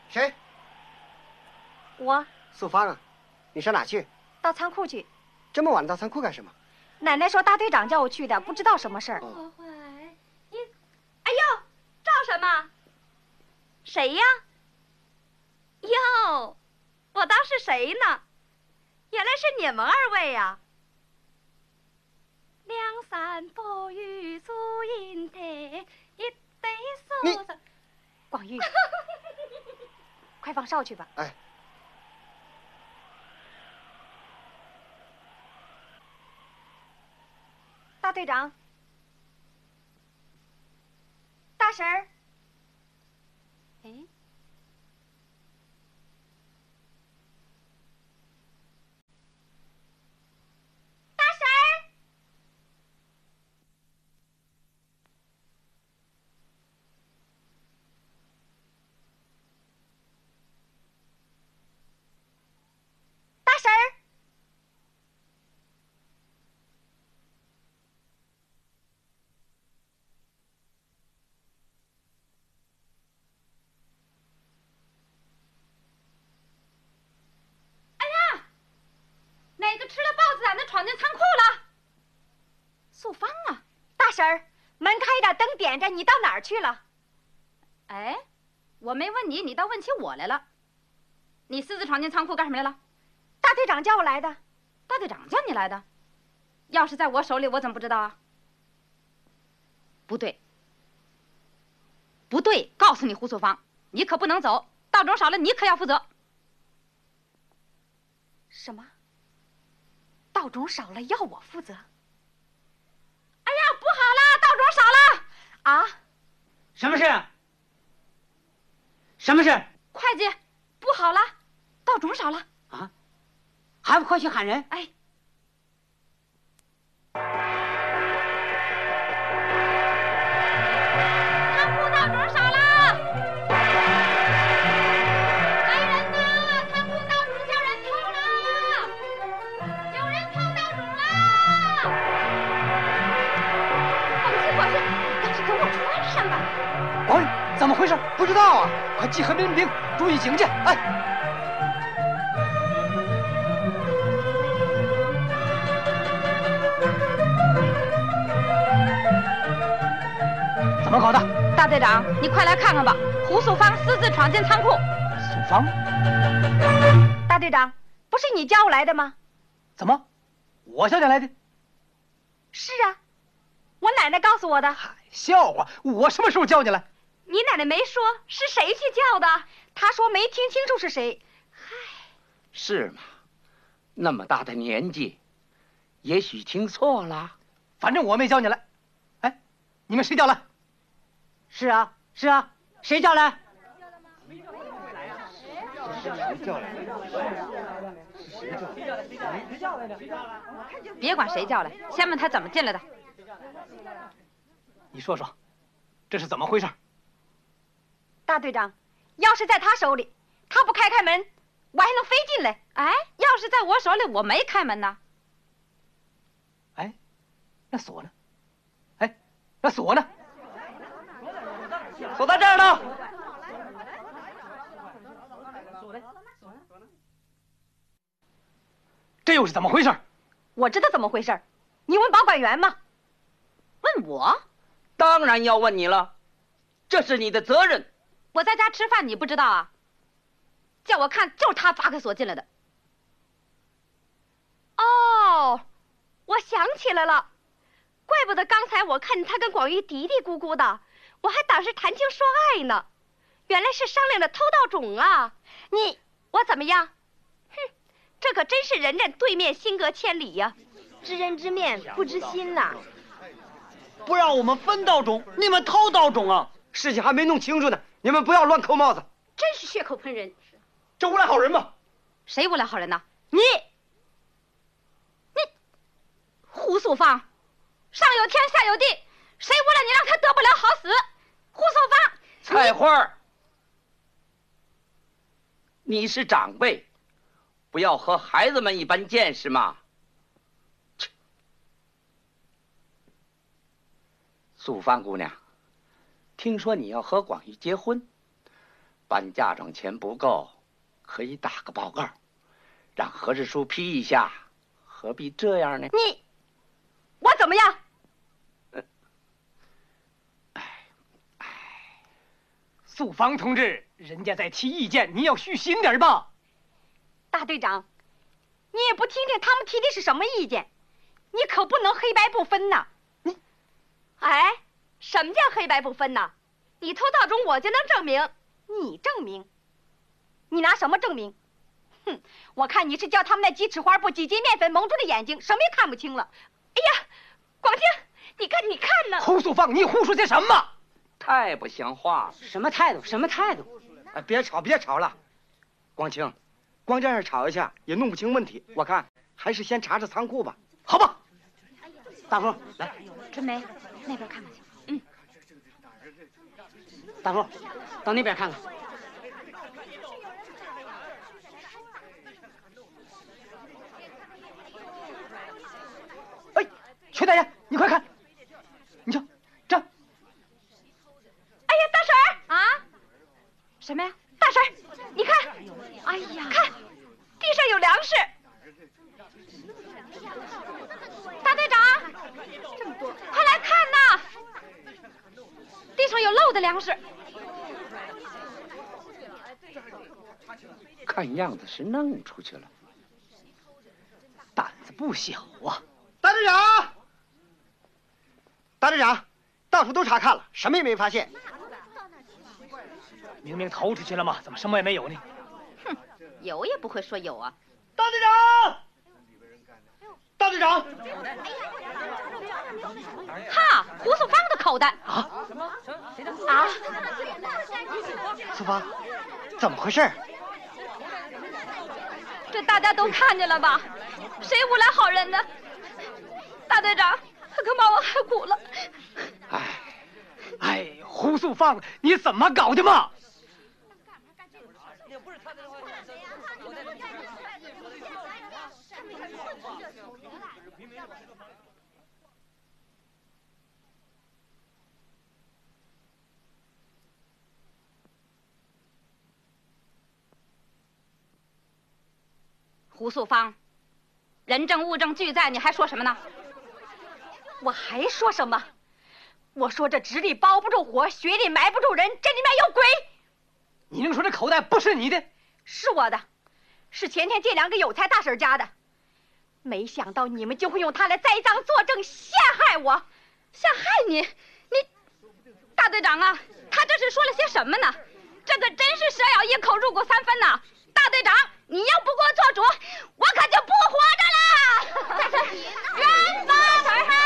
谁？ 我素芳啊，你上哪去？ 到仓库去。 这么晚了到仓库干什么？ 奶奶说大队长叫我去的，不知道什么事儿。 破坏你，哎呦，照什么？谁呀？哟，我当是谁呢？原来是你们二位呀！梁山伯与祝英台，一对手。 广玉，快放哨去吧。 哎。 大队长，大婶儿， 哎，大婶儿，大婶儿。哪个吃了豹子胆的闯进仓库了？ 素芳啊，大婶儿，门开着，灯点着，你到哪儿去了？ 哎，我没问你，你倒问起我来了。你私自闯进仓库干什么来了？ 大队长叫我来的。 大队长叫你来的？要是在我手里，我怎么不知道啊？不对，不对，告诉你胡素芳，你可不能走，道种少了，你可要负责。 什么？道种少了，要我负责？ 哎呀，不好了，道种少了！ 啊？什么事？什么事？ 会计，不好了，道种少了！ 啊？还不快去喊人？ 哎。仓库道种少了！来人呐！仓库道种叫人偷了！有人偷道种了！放心，放心，要是跟我穿上吧。 广宇，怎么回事？ 不知道啊！ 快集合民兵，注意警戒！哎。怎么搞的？ 大队长，你快来看看吧！胡素芳私自闯进仓库。 素芳？ 大队长，不是你叫我来的吗？ 怎么，我叫你来的？ 是啊，我奶奶告诉我的。 嗨，笑话！我什么时候叫你来？ 你奶奶没说是谁去叫的，她说没听清楚是谁。嗨， 是吗？那么大的年纪，也许听错了。 反正我没叫你来。哎，你们谁叫来？ 是啊，是啊，谁叫来？ 谁叫来？ 谁叫来的？ 别管谁叫来，先问他怎么进来的。 你说说，这是怎么回事？ 大队长，要是在他手里，他不开开门，我还能飞进来。 哎，要是在我手里，我没开门呢。 哎，那锁呢？哎，那锁呢？锁在这儿呢。这又是怎么回事？ 我知道怎么回事，你问保管员吗？ 问我？ 当然要问你了，这是你的责任。 我在家吃饭，你不知道啊？叫我看，就是他砸开锁进来的。 哦，我想起来了，怪不得刚才我看见他跟广玉嘀嘀咕咕的，我还当是谈情说爱呢，原来是商量着偷盗种啊！你我怎么样？哼，这可真是人人对面心隔千里呀、 啊！知人知面不知心呐、啊！ 不让我们分盗种，你们偷盗种啊！ 事情还没弄清楚呢，你们不要乱扣帽子。 真是血口喷人！ 这无赖好人吗？ 谁无赖好人呢？ 你， 你，胡素芳，上有天下有地，谁无赖你让他得不了好死？胡素芳， 菜花儿，你是长辈，不要和孩子们一般见识嘛。素芳姑娘，听说你要和广玉结婚， 办嫁妆钱不够，可以打个报告，让何志书批一下，何必这样呢？ 你，我怎么样？ 素芳同志，人家在提意见，你要虚心点吧。 大队长，你也不听听他们提的是什么意见，你可不能黑白不分呐。 你，哎，什么叫黑白不分呐？你投到中，我就能证明。 你证明？你拿什么证明？哼，我看你是叫他们那鸡翅花布、几斤面粉蒙住了眼睛，什么也看不清了。 哎呀，广清，你看，你看呢？ 胡素芳，你胡说些什么？ 太不像话了！ 什么态度？什么态度？ 哎，别吵，别吵了。光清，光这样吵一下也弄不清问题。我看还是先查查仓库吧。 好吧。 大夫，来， 春梅，那边看看去。嗯。 大夫，到那边看看。 哎，薛大爷，你快看，你瞧，这。 哎呀，大婶儿啊，什么呀？ 大婶儿，你看， 哎呀， 看，地上有粮食。大队长，这么多，快来看呐！地上有漏的粮食。 看样子是弄出去了， 胆子不小啊！ 大队长，大队长，到处都查看了，什么也没发现。 明明投出去了嘛，怎么什么也没有呢？ 哼，有也不会说有啊！ 大队长，大队长， 哈，胡素芳的口袋啊啊！ 素芳，怎么回事？ 这大家都看见了吧？谁无来好人呢？大队长，他可把我害苦了。 哎，哎，胡素芳，你怎么搞的嘛？ 胡素芳，人证物证俱在，你还说什么呢？ 我还说什么？我说这纸里包不住火，雪里埋不住人，这里面有鬼。 你能说这口袋不是你的？ 是我的，是前天借粮给有才大婶家的。没想到你们就会用它来栽赃作证，陷害我。 陷害你？你，大队长啊，他这是说了些什么呢？这个真是蛇咬一口，入骨三分呐！大队长，你要不给我做主，我可就不活着了！冤枉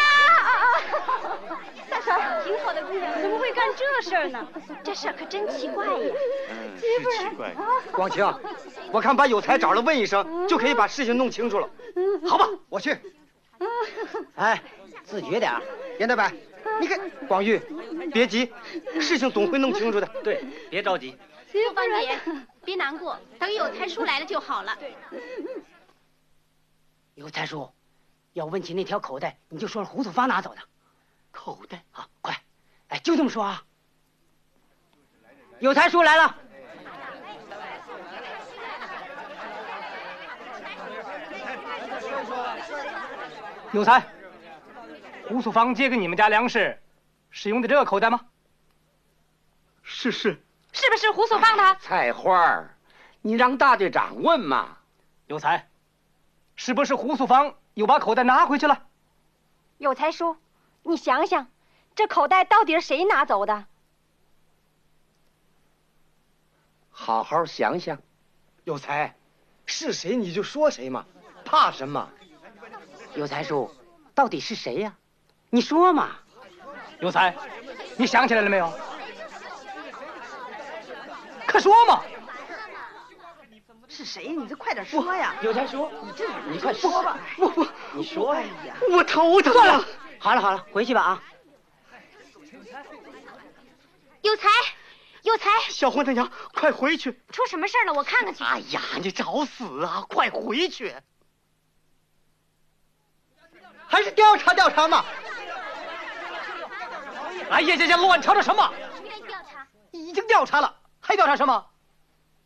他！ 大婶，挺好的姑娘，怎么会干这事儿呢？这事儿可真奇怪呀！ 嗯，是奇怪。 光清，我看把有才找来问一声，就可以把事情弄清楚了。好吧，我去。 哎，自觉点儿。 严大伯，你看，广玉，别急，事情总会弄清楚的。 对，别着急。 素芳姐，别难过，等有才叔来了就好了。 有才叔，要问起那条口袋，你就说是胡素芳拿走的。 口袋啊，快，哎，就这么说啊。有才叔来了。 有才，胡素芳借给你们家粮食，是用的这个口袋吗？ 是是。 是不是胡素芳的？ 菜花儿，你让大队长问嘛。 有才，是不是胡素芳又把口袋拿回去了？ 有才叔，你想想，这口袋到底是谁拿走的？ 好好想想。 有才，是谁你就说谁嘛，怕什么？ 有才叔，到底是谁呀？你说嘛。 有才，你想起来了没有？快说嘛！ 是谁？你这快点说呀！ 有才叔， 你这你快说吧！ 我我你说哎呀！ 我头疼了。好了好了，回去吧啊！ 有才，有才！ 小混蛋娘，快回去！ 出什么事了？我看看去。 哎呀，你找死啊！快回去！还是调查调查嘛！ 哎呀呀呀！乱吵吵什么？ 没调查。 已经调查了，还调查什么？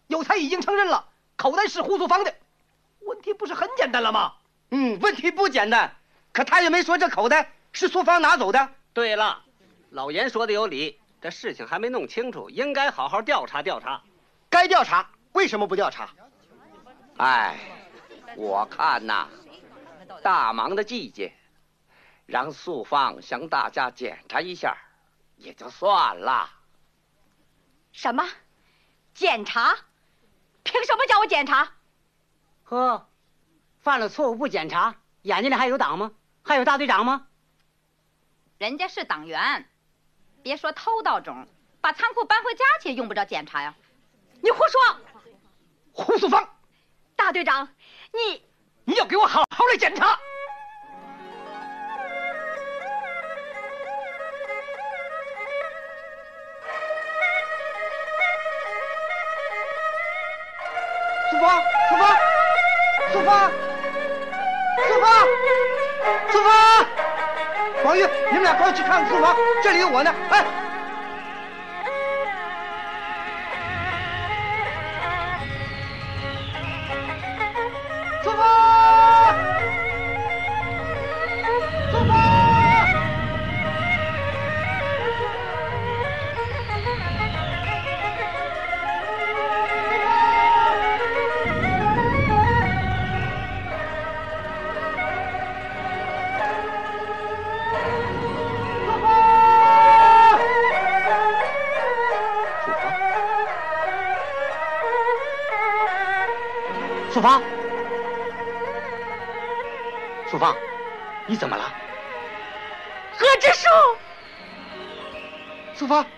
有才已经承认了，口袋是胡素芳的，问题不是很简单了吗？ 嗯，问题不简单，可他也没说这口袋是素芳拿走的。 对了，老严说的有理，这事情还没弄清楚，应该好好调查调查。 该调查，为什么不调查？ 哎，我看呐，大忙的季节，让素芳向大家检查一下，也就算了。 什么？检查？凭什么叫我检查？ 呵，犯了错误不检查，眼睛里还有党吗？还有大队长吗？ 人家是党员，别说偷盗种，把仓库搬回家去用不着检查呀。 你胡说！ 胡素芳， 大队长，你你要给我好好来检查。 素芳，素芳，素芳，素芳，素芳，黄玉，你们俩快去看看素芳，这里有我呢。哎，素芳，素芳。 素芳，素芳，你怎么了？ 何之树， 素芳，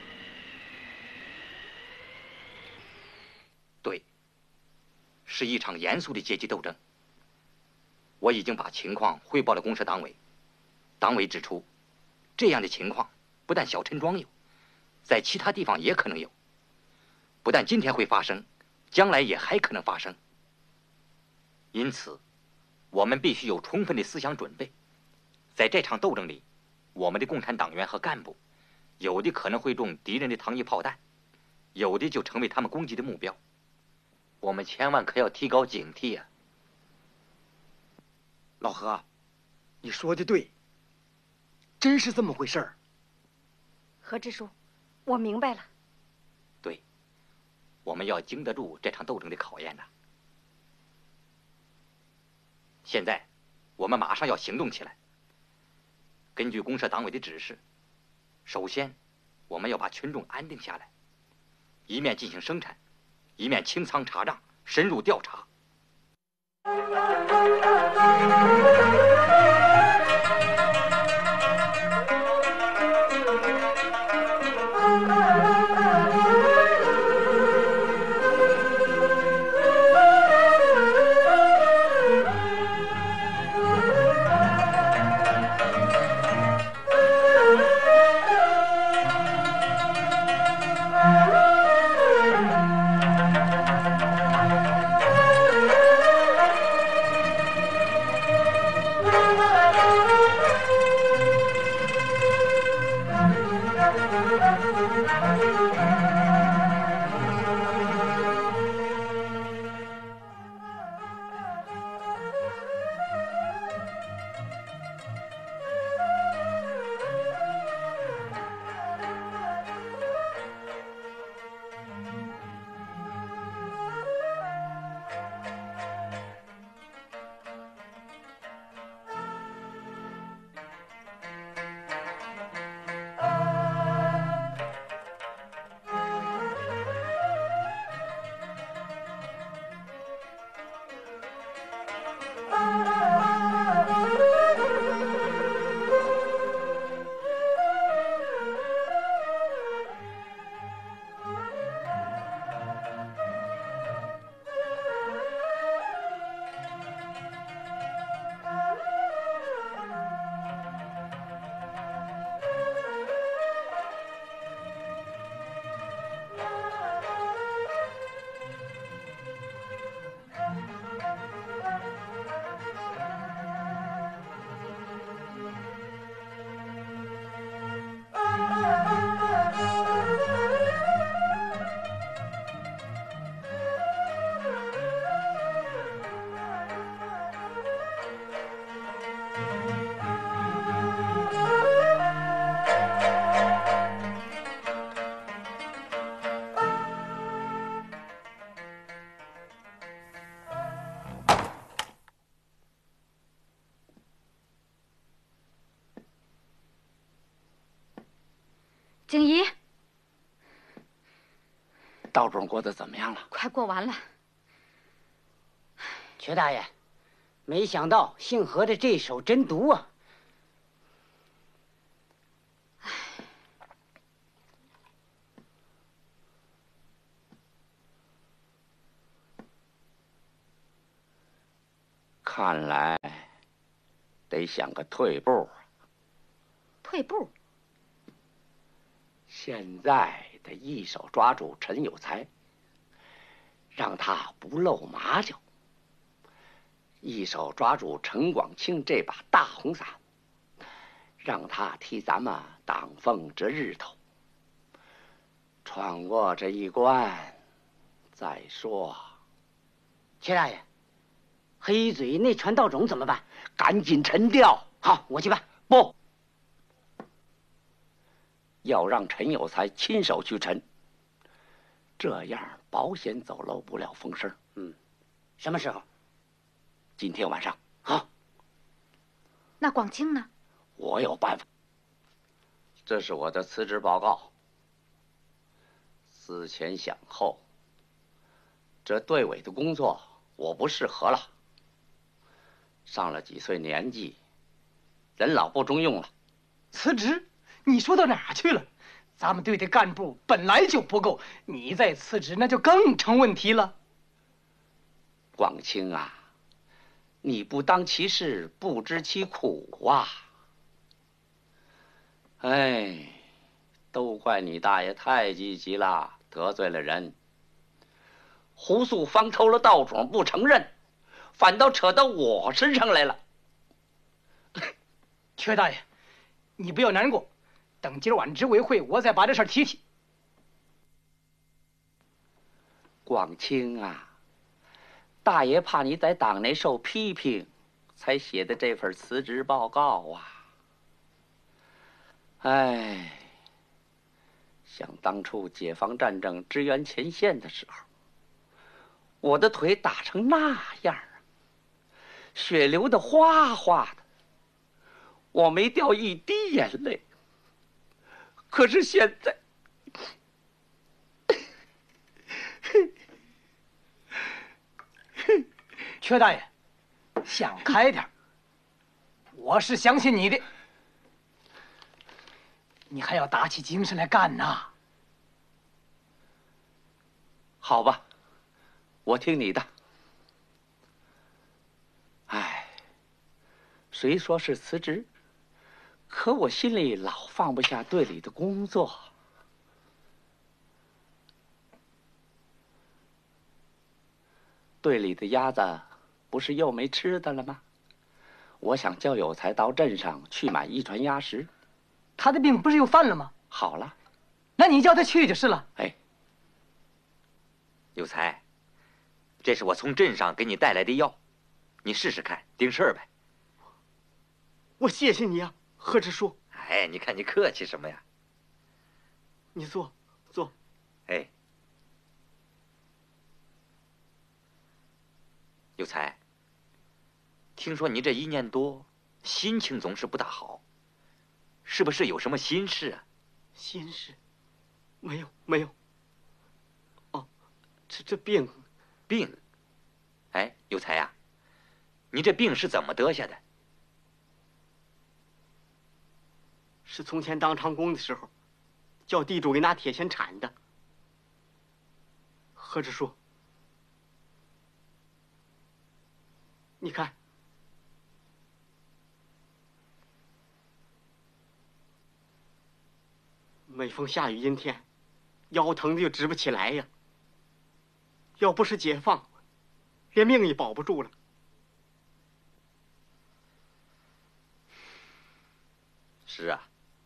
对，是一场严肃的阶级斗争。我已经把情况汇报了公社党委，党委指出，这样的情况不但小陈庄有，在其他地方也可能有，不但今天会发生，将来也还可能发生。因此，我们必须有充分的思想准备。在这场斗争里，我们的共产党员和干部，有的可能会中敌人的糖衣炮弹，有的就成为他们攻击的目标。我们千万可要提高警惕啊！ 老何，你说的对，真是这么回事儿。 何支书，我明白了。 对，我们要经得住这场斗争的考验呐。现在，我们马上要行动起来。根据公社党委的指示，首先，我们要把群众安定下来，一面进行生产，一面清仓查账，深入调查。 景怡， 道中过得怎么样了？ 快过完了。 瘸大爷，没想到姓何的这手真毒啊！ 看来得想个退步。 退步？ 现在得一手抓住陈有才，让他不露马脚；一手抓住陈广清这把大红伞，让他替咱们挡风遮日头。闯过这一关再说。 瘸大爷，黑嘴那船道种怎么办？ 赶紧沉掉。 好，我去办。 不，要让陈有才亲手去沉，这样保险走漏不了风声。 嗯，什么时候？ 今天晚上。 好。 那广清呢？ 我有办法。这是我的辞职报告。思前想后，这队委的工作我不适合了。上了几岁年纪，人老不中用了。 辞职？你说到哪儿去了？咱们队的干部本来就不够，你再辞职那就更成问题了。 广清啊，你不当其事，不知其苦啊！哎，都怪你大爷太积极了，得罪了人。胡素芳偷了道种不承认，反倒扯到我身上来了。 瘸大爷，你不要难过，等今儿晚执委会，我再把这事儿提提。 广清啊，大爷怕你在党内受批评，才写的这份辞职报告啊。哎，想当初解放战争支援前线的时候，我的腿打成那样啊，血流得哗哗的，我没掉一滴眼泪。可是现在， 瘸大爷，想开点，我是相信你的，你还要打起精神来干呐。 好吧，我听你的。哎，虽说是辞职，可我心里老放不下队里的工作。队里的鸭子不是又没吃的了吗？我想叫有才到镇上去买一船鸭食。 他的病不是又犯了吗？ 好了， 那你叫他去就是了。 哎， 有才，这是我从镇上给你带来的药，你试试看，顶事儿呗。 我谢谢你啊，何支书。 哎，你看你客气什么呀？ 你坐坐。 哎，有才，听说你这一年多心情总是不大好，是不是有什么心事啊？ 心事？没有没有。哦，这这病病？哎，有才呀，你这病是怎么得下的？ 是从前当长工的时候，叫地主给拿铁锨铲的。何支书，你看，每逢下雨阴天，腰疼的就直不起来呀。要不是解放，连命也保不住了。 是啊。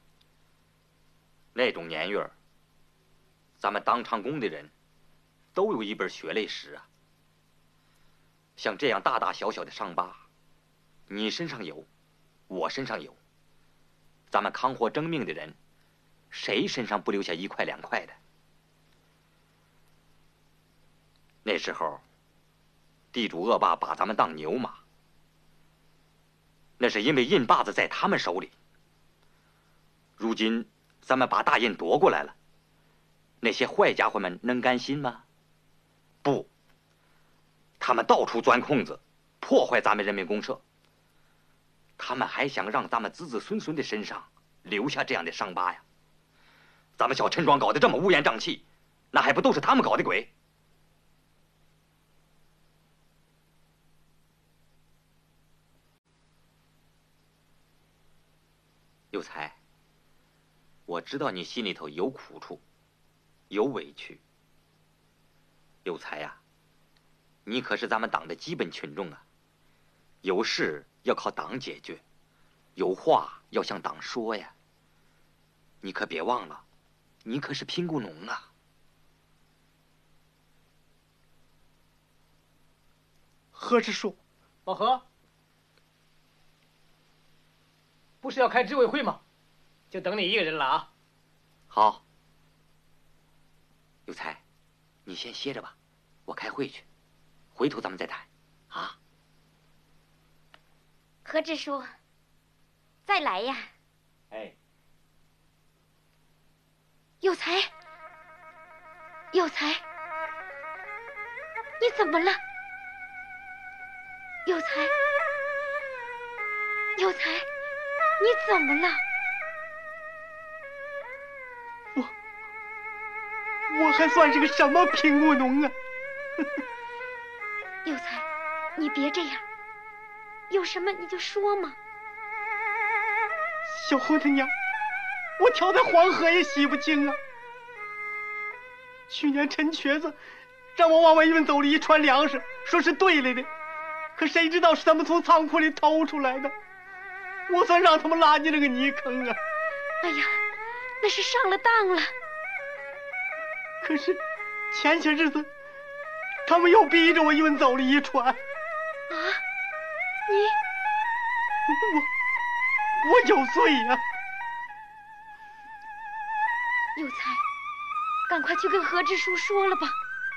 那种年月儿，咱们当长工的人，都有一本血泪史啊。像这样大大小小的伤疤，你身上有，我身上有，咱们扛活争命的人，谁身上不留下一块两块的？那时候，地主恶霸把咱们当牛马，那是因为印把子在他们手里。如今咱们把大印夺过来了，那些坏家伙们能甘心吗？不，他们到处钻空子，破坏咱们人民公社。他们还想让咱们子子孙孙的身上留下这样的伤疤呀！咱们小陈庄搞得这么乌烟瘴气，那还不都是他们搞的鬼？有才，我知道你心里头有苦处，有委屈。有才呀，你可是咱们党的基本群众啊，有事要靠党解决，有话要向党说呀。你可别忘了，你可是贫雇农啊。 何支书， 老何，不是要开执委会吗？就等你一个人了啊。 好，有才，你先歇着吧，我开会去，回头咱们再谈，啊。 何支书，再来呀！ 哎， 有才，有才，你怎么了？有才，有才，你怎么了？ 我还算是个什么贫雇农啊？ 有才，你别这样，有什么你就说嘛。 小红他娘，我挑在黄河也洗不清啊！去年陈瘸子让我往外运走了一船粮食，说是队里的，可谁知道是他们从仓库里偷出来的，我算让他们拉进了个泥坑啊！ 哎呀，那是上了当了。 可是前些日子，他们又逼着我运走了一船。啊， 你我我有罪呀！ 有才，赶快去跟何支书说了吧。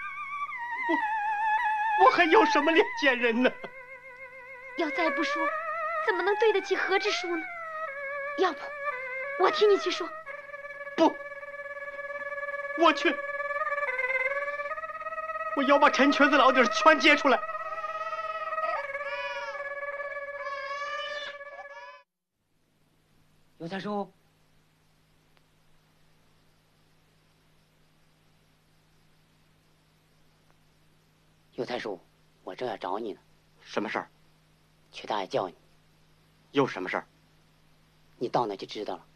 我我还有什么脸见人呢？ 要再不说，怎么能对得起何支书呢？要不，我替你去说。 不，我去。我要把陈瘸子老底儿全揭出来！ 有才叔，有才叔，我正要找你呢。 什么事儿？ 曲大爷叫你。 又什么事儿？ 你到那就知道了。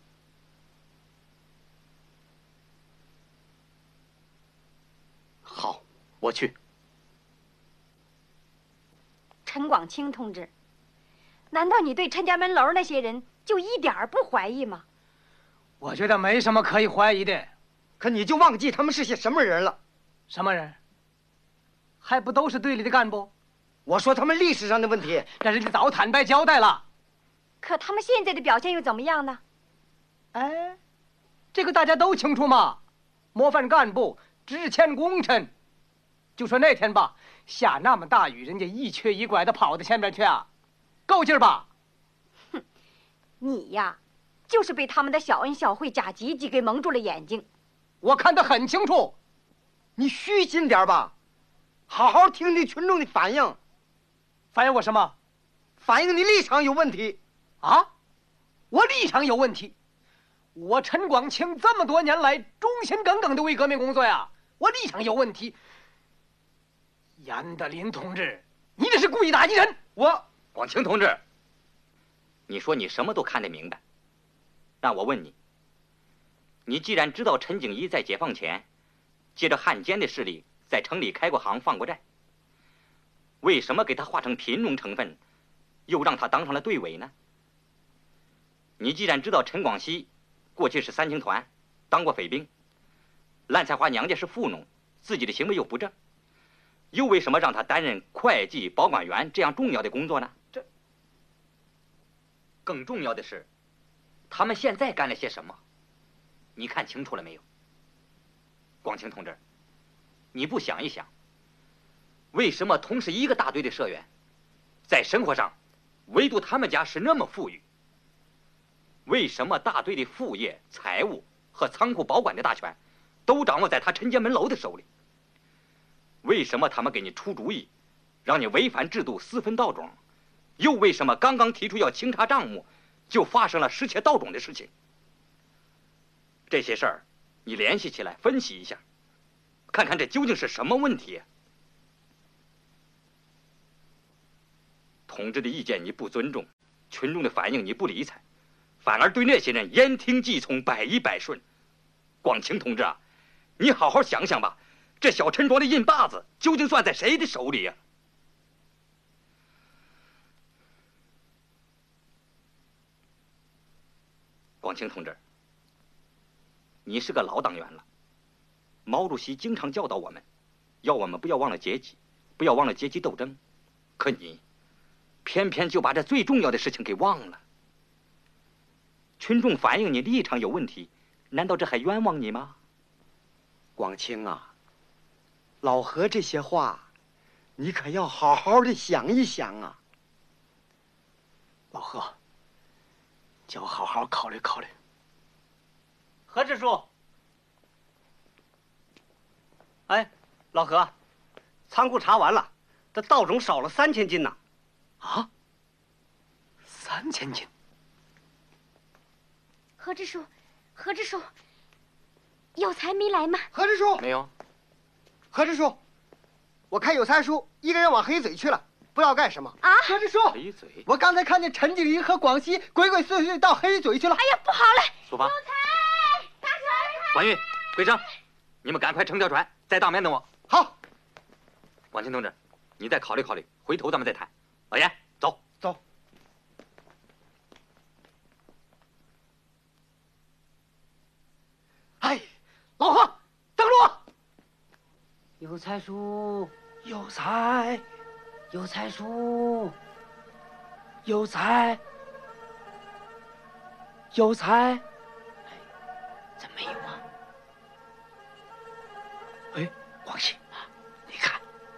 好。我去。 陈广清同志，难道你对陈家门楼那些人就一点儿不怀疑吗？ 我觉得没什么可以怀疑的。 可你就忘记他们是些什么人了？ 什么人？还不都是队里的干部？ 我说他们历史上的问题， 这人家早坦白交代了。 可他们现在的表现又怎么样呢？ 哎，这个大家都清楚嘛。模范干部，直前功臣。就说那天吧，下那么大雨，人家一瘸一拐的跑到前面去啊，够劲儿吧？ 哼，你呀，就是被他们的小恩小惠假积极给蒙住了眼睛。 我看得很清楚。 你虚心点吧，好好听听群众的反应。 反映我什么？ 反映你立场有问题。 啊？我立场有问题？我陈广清这么多年来忠心耿耿的为革命工作呀，我立场有问题？严德林同志，你这是故意打击人！ 我广清同志，你说你什么都看得明白，那我问你，你既然知道陈景一在解放前，借着汉奸的势力在城里开过行放过债，为什么给他划成贫农成分，又让他当上了队委呢？你既然知道陈广熙过去是三青团，当过匪兵，烂菜花娘家是富农，自己的行为又不正，又为什么让他担任会计、保管员这样重要的工作呢？这更重要的是，他们现在干了些什么？你看清楚了没有？广清同志，你不想一想，为什么同是一个大队的社员，在生活上，唯独他们家是那么富裕？为什么大队的副业、财务和仓库保管的大权，都掌握在他陈家门楼的手里。为什么他们给你出主意，让你违反制度私分稻种？又为什么刚刚提出要清查账目，就发生了失窃稻种的事情？这些事儿，你联系起来分析一下，看看这究竟是什么问题？统治的意见你不尊重，群众的反应你不理睬，反而对那些人言听计从，百依百顺。广清同志啊，你好好想想吧，这小陈庄的印把子究竟算在谁的手里呀？广清同志，你是个老党员了。毛主席经常教导我们，要我们不要忘了阶级，不要忘了阶级斗争。可你偏偏就把这最重要的事情给忘了。群众反映你立场有问题，难道这还冤枉你吗？ 广清啊，老何这些话，你可要好好的想一想啊。 老何，叫我好好考虑考虑。 何支书，哎，老何，仓库查完了，这稻种少了三千斤呢。 啊？三千斤？ 何支书，何支书，有才没来吗？ 何支书没有。 何支书，我看有才叔一个人往黑嘴去了，不知道干什么啊？ 何支书， 黑嘴， 我刚才看见陈景怡和广西鬼鬼祟祟到黑嘴去了。 哎呀，不好了！ 出发。 有才，大船！ 管运、桂生，你们赶快乘条船，在当面等我。 好。 广清同志，你再考虑考虑，回头咱们再谈。老严，走走。 哎，老何，登陆！ 有才叔， 有才， 有才叔， 有才，有才， 怎么没有啊？ 哎，广西，你看，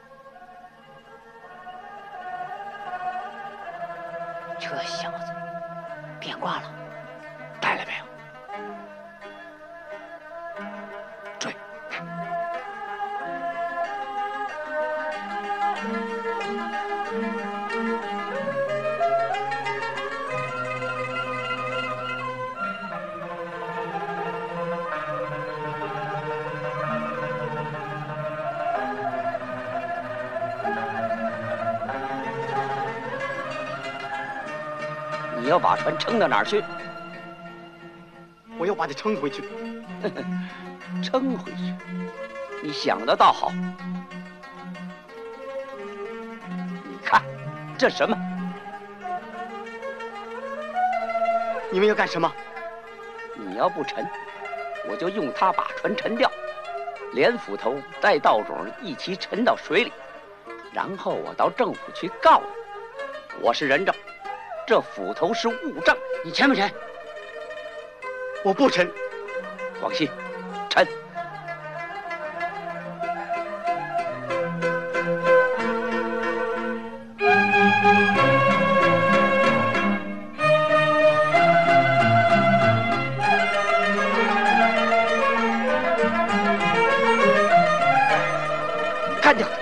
这小子变卦了， 带了没有？追！ 你要把船撑到哪儿去？ 我要把它撑回去。 撑回去？你想的倒好。你看，这什么？ 你们要干什么？ 你要不沉，我就用它把船沉掉，连斧头带稻种一起沉到水里，然后我到政府去告你。我是人证，这斧头是物证。 你沉不沉？ 我不沉。 广西，沉。 干掉他！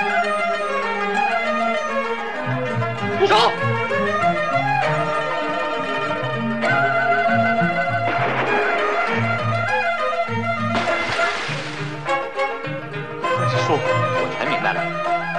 住手！何支书，我全明白了。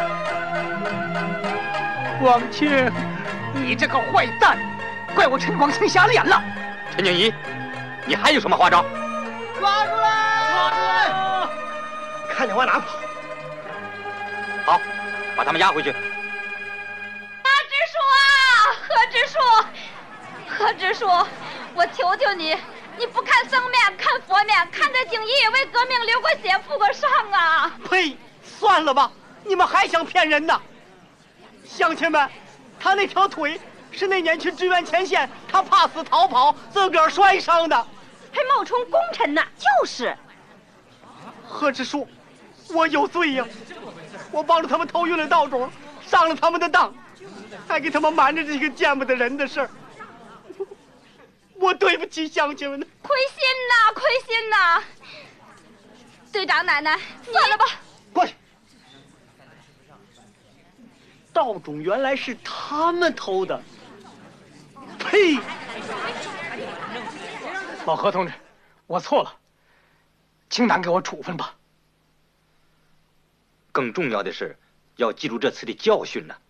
广清，你这个坏蛋，怪我陈广清瞎了眼了。 陈景怡，你还有什么花招？ 抓住来！抓住来！看你往哪跑！ 好，把他们押回去。 何支书啊，何支书，何支书，我求求你，你不看僧面，看佛面，看这景怡也为革命流过血，负过伤啊！ 呸！算了吧，你们还想骗人呢？乡亲们，他那条腿是那年去支援前线，他怕死逃跑，自个儿摔伤的， 还冒充功臣呢。就是， 何支书，我有罪呀！我帮着他们偷运了稻种，上了他们的当，还给他们瞒着这个见不得人的事儿。 我对不起乡亲们呢。 亏心呐，亏心呐！队长奶奶，算了吧。 过去。道种原来是他们偷的。呸！ 老何同志，我错了，请党给我处分吧。 更重要的是，要记住这次的教训呢。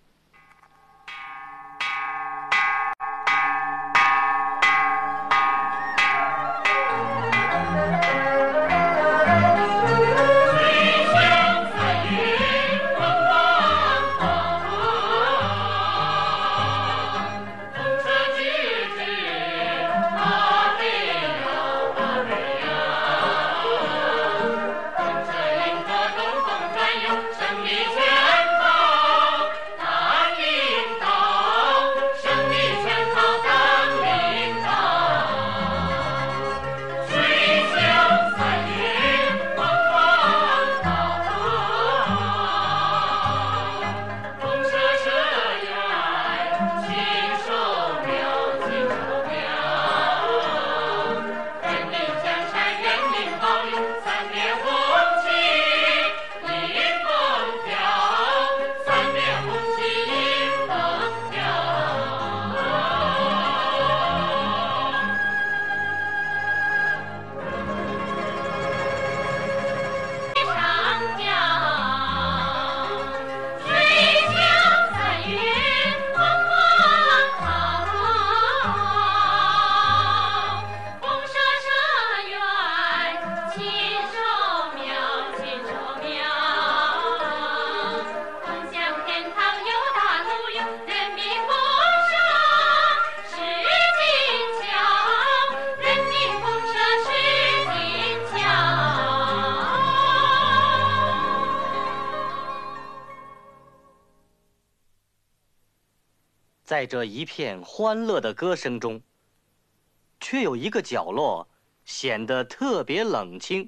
在这一片欢乐的歌声中，却有一个角落显得特别冷清。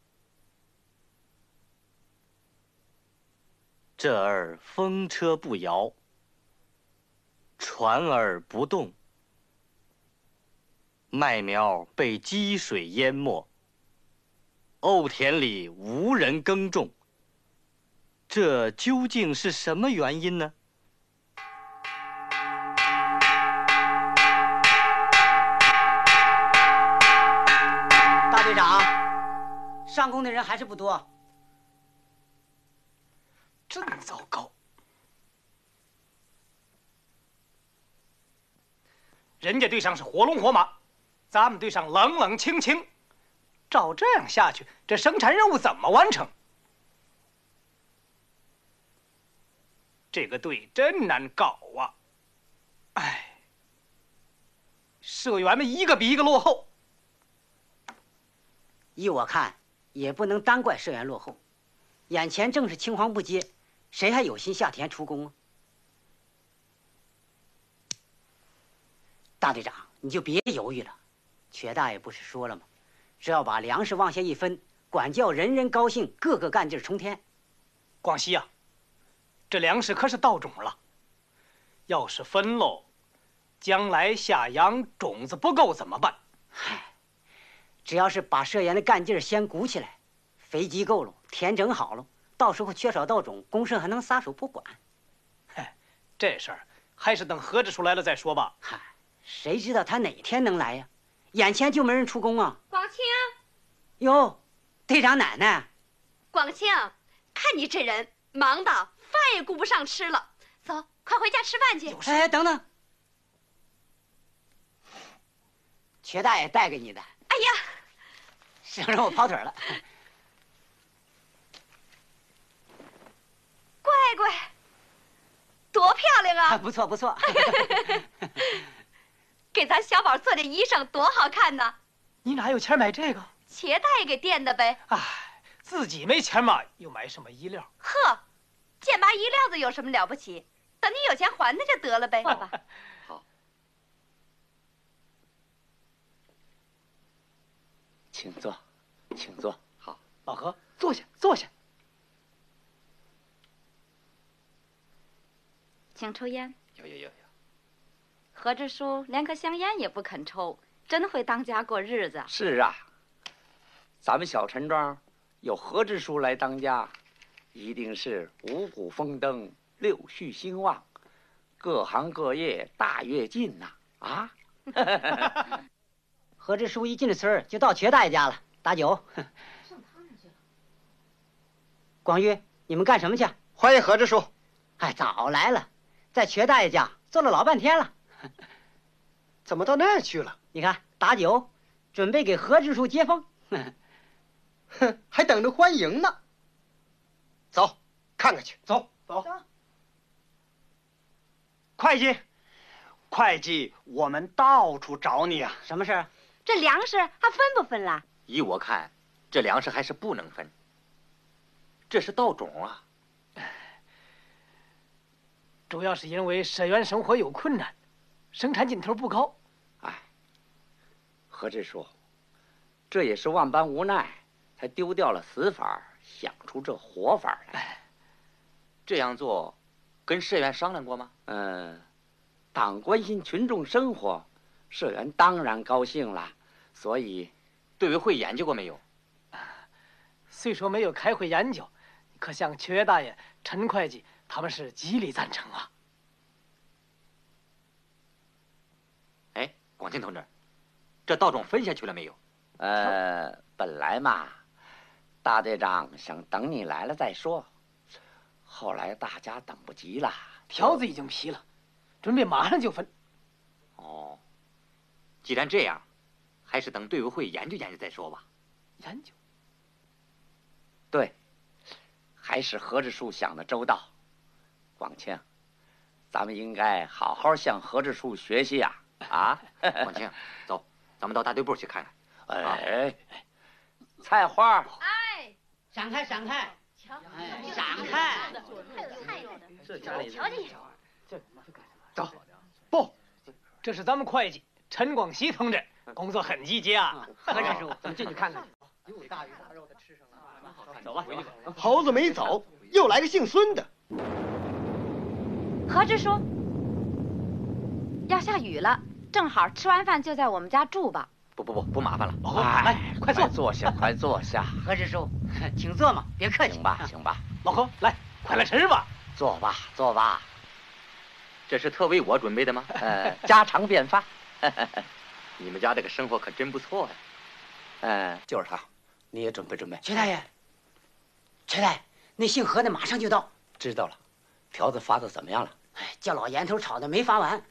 这儿风车不摇，船儿不动，麦苗被积水淹没，沤田里无人耕种。这究竟是什么原因呢？ 大队长，上工的人还是不多。 真糟糕！人家队上是活龙活马，咱们队上冷冷清清。照这样下去，这生产任务怎么完成？这个队真难搞啊！哎，社员们一个比一个落后。 依我看，也不能单怪社员落后。眼前正是青黄不接，谁还有心下田出工啊？大队长，你就别犹豫了。瘸大爷不是说了吗？只要把粮食往下一分，管教人人高兴，个个干劲冲天。 广西呀、啊，这粮食可是到种了，要是分喽，将来下秧种子不够怎么办？ 唉，只要是把社员的干劲先鼓起来，肥鸡够了，田整好了，到时候缺少稻种，公社还能撒手不管。 嗨，这事儿还是等何支书来了再说吧。 嗨，谁知道他哪天能来呀？眼前就没人出工啊！ 广清， 哟，队长奶奶， 广清，看你这人忙的饭也顾不上吃了，走，快回家吃饭去。 哎，等等，瘸大爷带给你的。 哎呀， 省着我跑腿了。 乖乖，多漂亮啊！ 不错不错。 给咱小宝做的衣裳多好看呢！ 你哪有钱买这个？ 瘸大爷给垫的呗。 哎，自己没钱嘛，又买什么衣料？ 呵，贱麻衣料子有什么了不起？等你有钱还他就得了呗。 好，好， 请坐，请坐。 好， 老何，坐下，坐下。 请抽烟。 有有有有。 何支书连颗香烟也不肯抽， 真会当家过日子。 是啊，咱们小陈庄有何支书来当家，一定是五谷丰登，六畜兴旺，各行各业大跃进呐！啊！ 何支书一进了村就到瘸大爷家了，打酒。广玉，你们干什么去？ 欢迎何支书。 哎，早来了，在瘸大爷家坐了老半天了。 怎么到那儿去了？ 你看，打酒，准备给何支书接风。 哼，还等着欢迎呢。走，看看去。走走。 会计，会计，我们到处找你啊。 什么事？ 这粮食还分不分啦？ 依我看，这粮食还是不能分。这是稻种啊。 主要是因为社员生活有困难，生产劲头不高。 哎，何支书，这也是万般无奈，才丢掉了死法，想出这活法来。 这样做，跟社员商量过吗？ 嗯、呃，党关心群众生活，社员当然高兴了。所以， 队委会研究过没有？ 虽说没有开会研究，可像瘸大爷、陈会计他们是极力赞成啊。 哎，广清同志，这稻种分下去了没有？ 呃，本来嘛，大队长想等你来了再说，后来大家等不及了， 条子已经批了，准备马上就分。 哦，既然这样，还是等队委会研究研究再说吧。 研究？ 对，还是何支书想的周到。广清，咱们应该好好向何支书学习呀！啊， 广清，走，咱们到大队部去看看。 哎，菜花， 哎，闪开，闪开，哎，闪开！ 还有菜有的， 这家里瞧瞧。 走，不，这是咱们会计陈广熙同志，工作很积极啊。何支书，咱们进去看看。 又大鱼大肉的吃上了， 走吧。 猴子没走，又来个姓孙的。 何支书，要下雨了，正好吃完饭就在我们家住吧。 不不不，不麻烦了。 老何，来，快坐， 坐下，快坐下。 何支书，请坐嘛，别客气。 行吧，行吧。 老何，来，快来吃吧。 坐吧，坐吧。 这是特为我准备的吗？ 呃，家常便饭。 你们家这个生活可真不错呀。 嗯，就是他，你也准备准备。 瘸大爷，瘸大爷，那姓何的马上就到。 知道了，条子发的怎么样了？ 哎，叫老严头吵的没发完。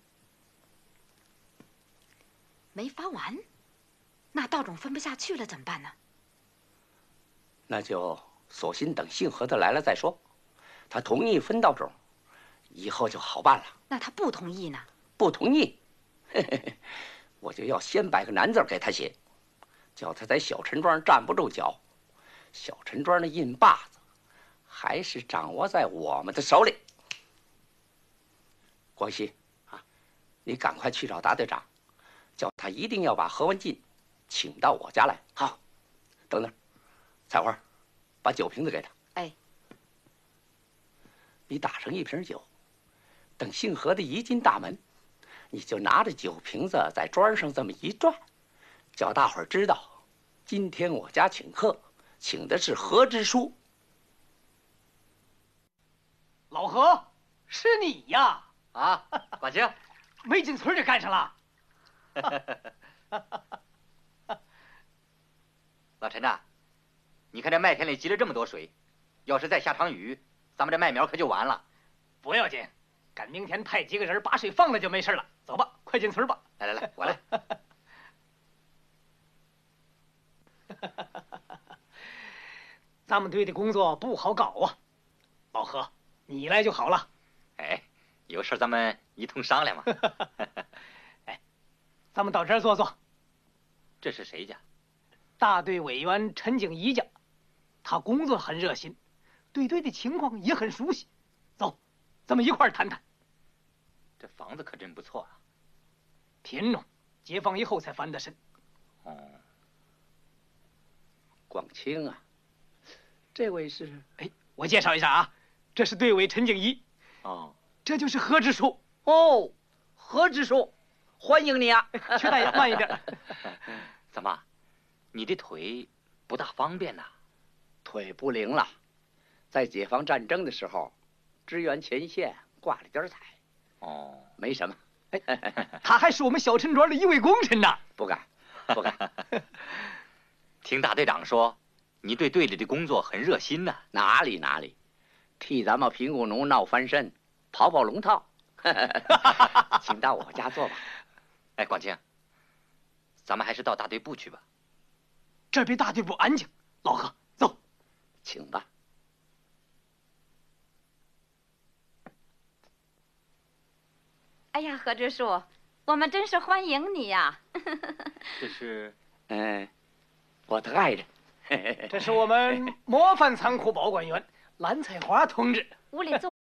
没发完，那稻种分不下去了怎么办呢？ 那就索性等姓何的来了再说。他同意分稻种，以后就好办了。 那他不同意呢？ 不同意，嘿嘿嘿，我就要先摆个难字给他写，叫他在小陈庄站不住脚。小陈庄的印把子还是掌握在我们的手里。广熙啊，你赶快去找大队长，叫他一定要把何文进请到我家来。好，等等，彩花，把酒瓶子给他。 哎， 你打上一瓶酒，等姓何的一进大门，你就拿着酒瓶子在庄上这么一转，叫大伙儿知道，今天我家请客，请的是何支书。 老何，是你呀！ 啊，广清， 没进村就干上了。 老陈呐，你看这麦田里积了这么多水，要是再下场雨，咱们这麦苗可就完了。 不要紧，赶明天派几个人把水放了就没事了。走吧，快进村吧。 来来来，我来。 咱们队的工作不好搞啊，老何，你来就好了。 哎，有事咱们一同商量嘛。 哎，咱们到这儿坐坐。 这是谁家？ 大队委员陈景仪家，他工作很热心，对队的情况也很熟悉。走，咱们一块儿谈谈。 这房子可真不错啊。 品种，解放以后才翻的身。 哦，广清啊，这位是…… 哎，我介绍一下啊，这是队委陈景仪。 哦， 这就是何支书。 哦，何支书。 欢迎你啊！ 薛大爷，慢一点。 怎么，你的腿不大方便呐？ 腿不灵了，在解放战争的时候，支援前线挂了点彩。 哦， 没什么。 哎，他还是我们小陈庄的一位功臣呐。 不敢，不敢。 听大队长说，你对队里的工作很热心呐。 哪里哪里，替咱们贫苦农闹翻身，跑跑龙套。请到我家坐吧。 哎，广清，咱们还是到大队部去吧。 这边大队部安静，老何，走， 请吧。 哎呀，何支书，我们真是欢迎你呀！ 这是， 嗯，我的爱人。 这是我们模范仓库保管员蓝彩华同志。 屋里坐。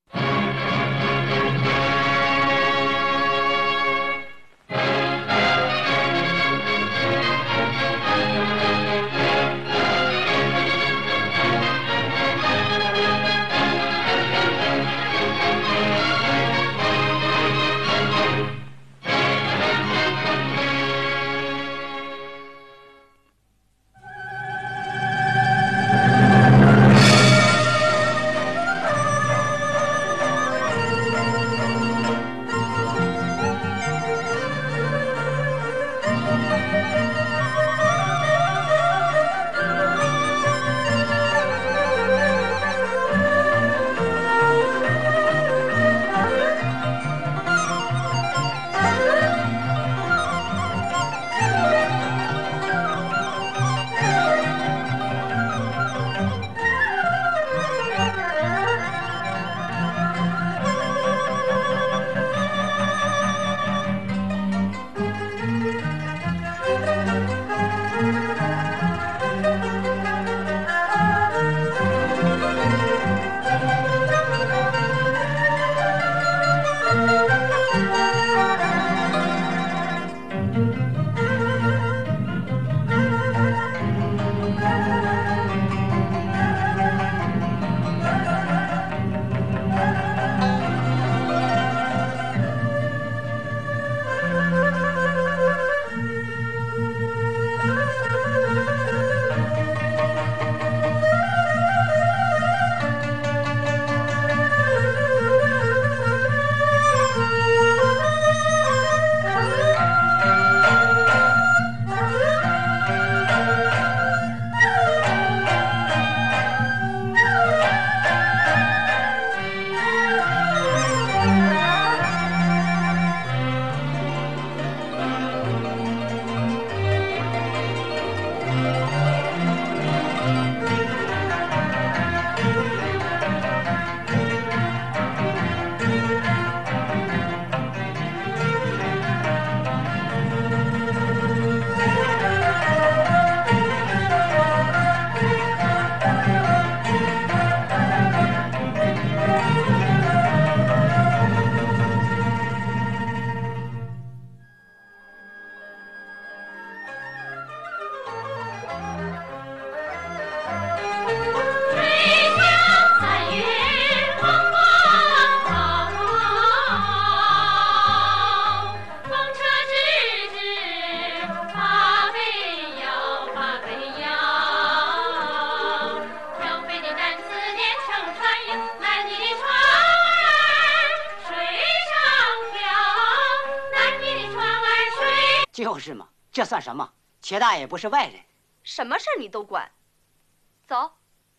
就是嘛，这算什么？钱大爷不是外人， 什么事儿你都管。走，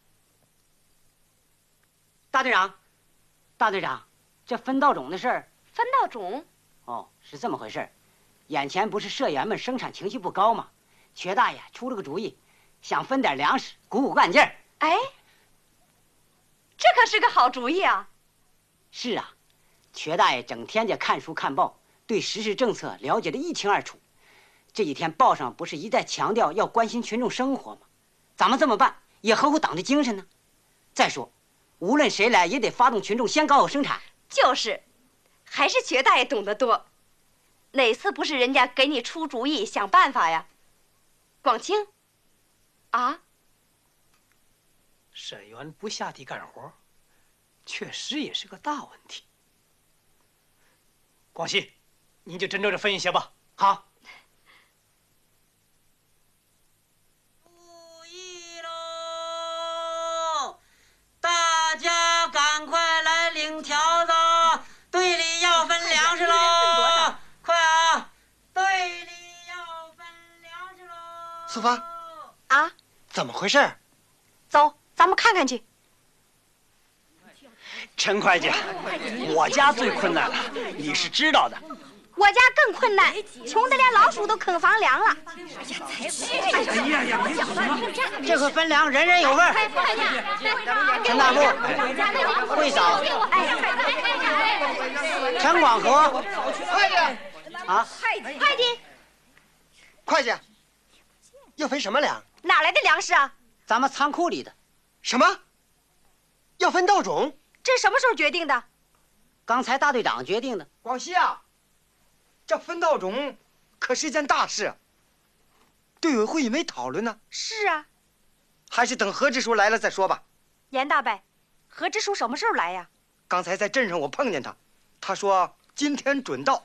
大队长，大队长，这分稻种的事儿。 分稻种？ 哦，是这么回事儿。眼前不是社员们生产情绪不高吗？瘸大爷出了个主意，想分点粮食，鼓鼓干劲儿。 哎，这可是个好主意啊！ 是啊，瘸大爷整天就看书看报，对时事政策了解得一清二楚。这几天报上不是一再强调要关心群众生活吗？咱们这么办也合乎党的精神呢。再说，无论谁来也得发动群众先搞好生产。 就是，还是瘸大爷懂得多。哪次不是人家给你出主意、想办法呀？广清，啊？ 社员不下地干活，确实也是个大问题。广西， 您就斟酌着分一些吧。 好。 大家赶快来领条子，队里要分粮食喽！快啊，队里要分粮食喽！ 素芳， 啊， 怎么回事？ 走，咱们看看去。 陈会计，我家最困难了，你是知道的。 我家更困难，穷得连老鼠都啃房梁了。 哎呀呀，别讲了，这回分粮人人有份儿。陈大富、会嫂、陈广和， 会计啊， 会计， 会计，要分什么粮？ 哪来的粮食啊？ 咱们仓库里的。 什么？要分稻种？ 这什么时候决定的？ 刚才大队长决定的。 广西啊，这分稻种可是件大事，队委会也没讨论呢。 是啊， 还是等何支书来了再说吧。 严大伯，何支书什么时候来呀？ 刚才在镇上我碰见他，他说今天准到。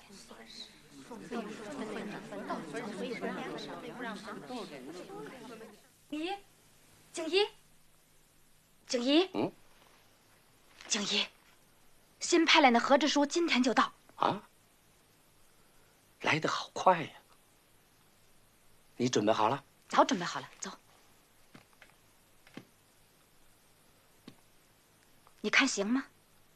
姨，景姨，景姨， 嗯， 景姨，新派来的何支书今天就到。 啊，来得好快呀！你准备好了？ 早准备好了，走。你看行吗？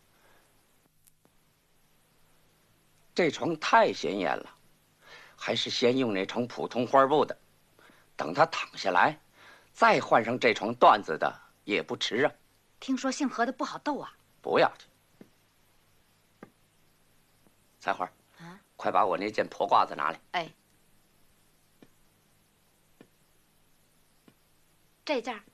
这床太显眼了，还是先用那床普通花布的，等他躺下来，再换上这床缎子的也不迟啊。 听说姓何的不好斗啊。 不要紧。彩花， 啊， 快把我那件破褂子拿来。 哎，这件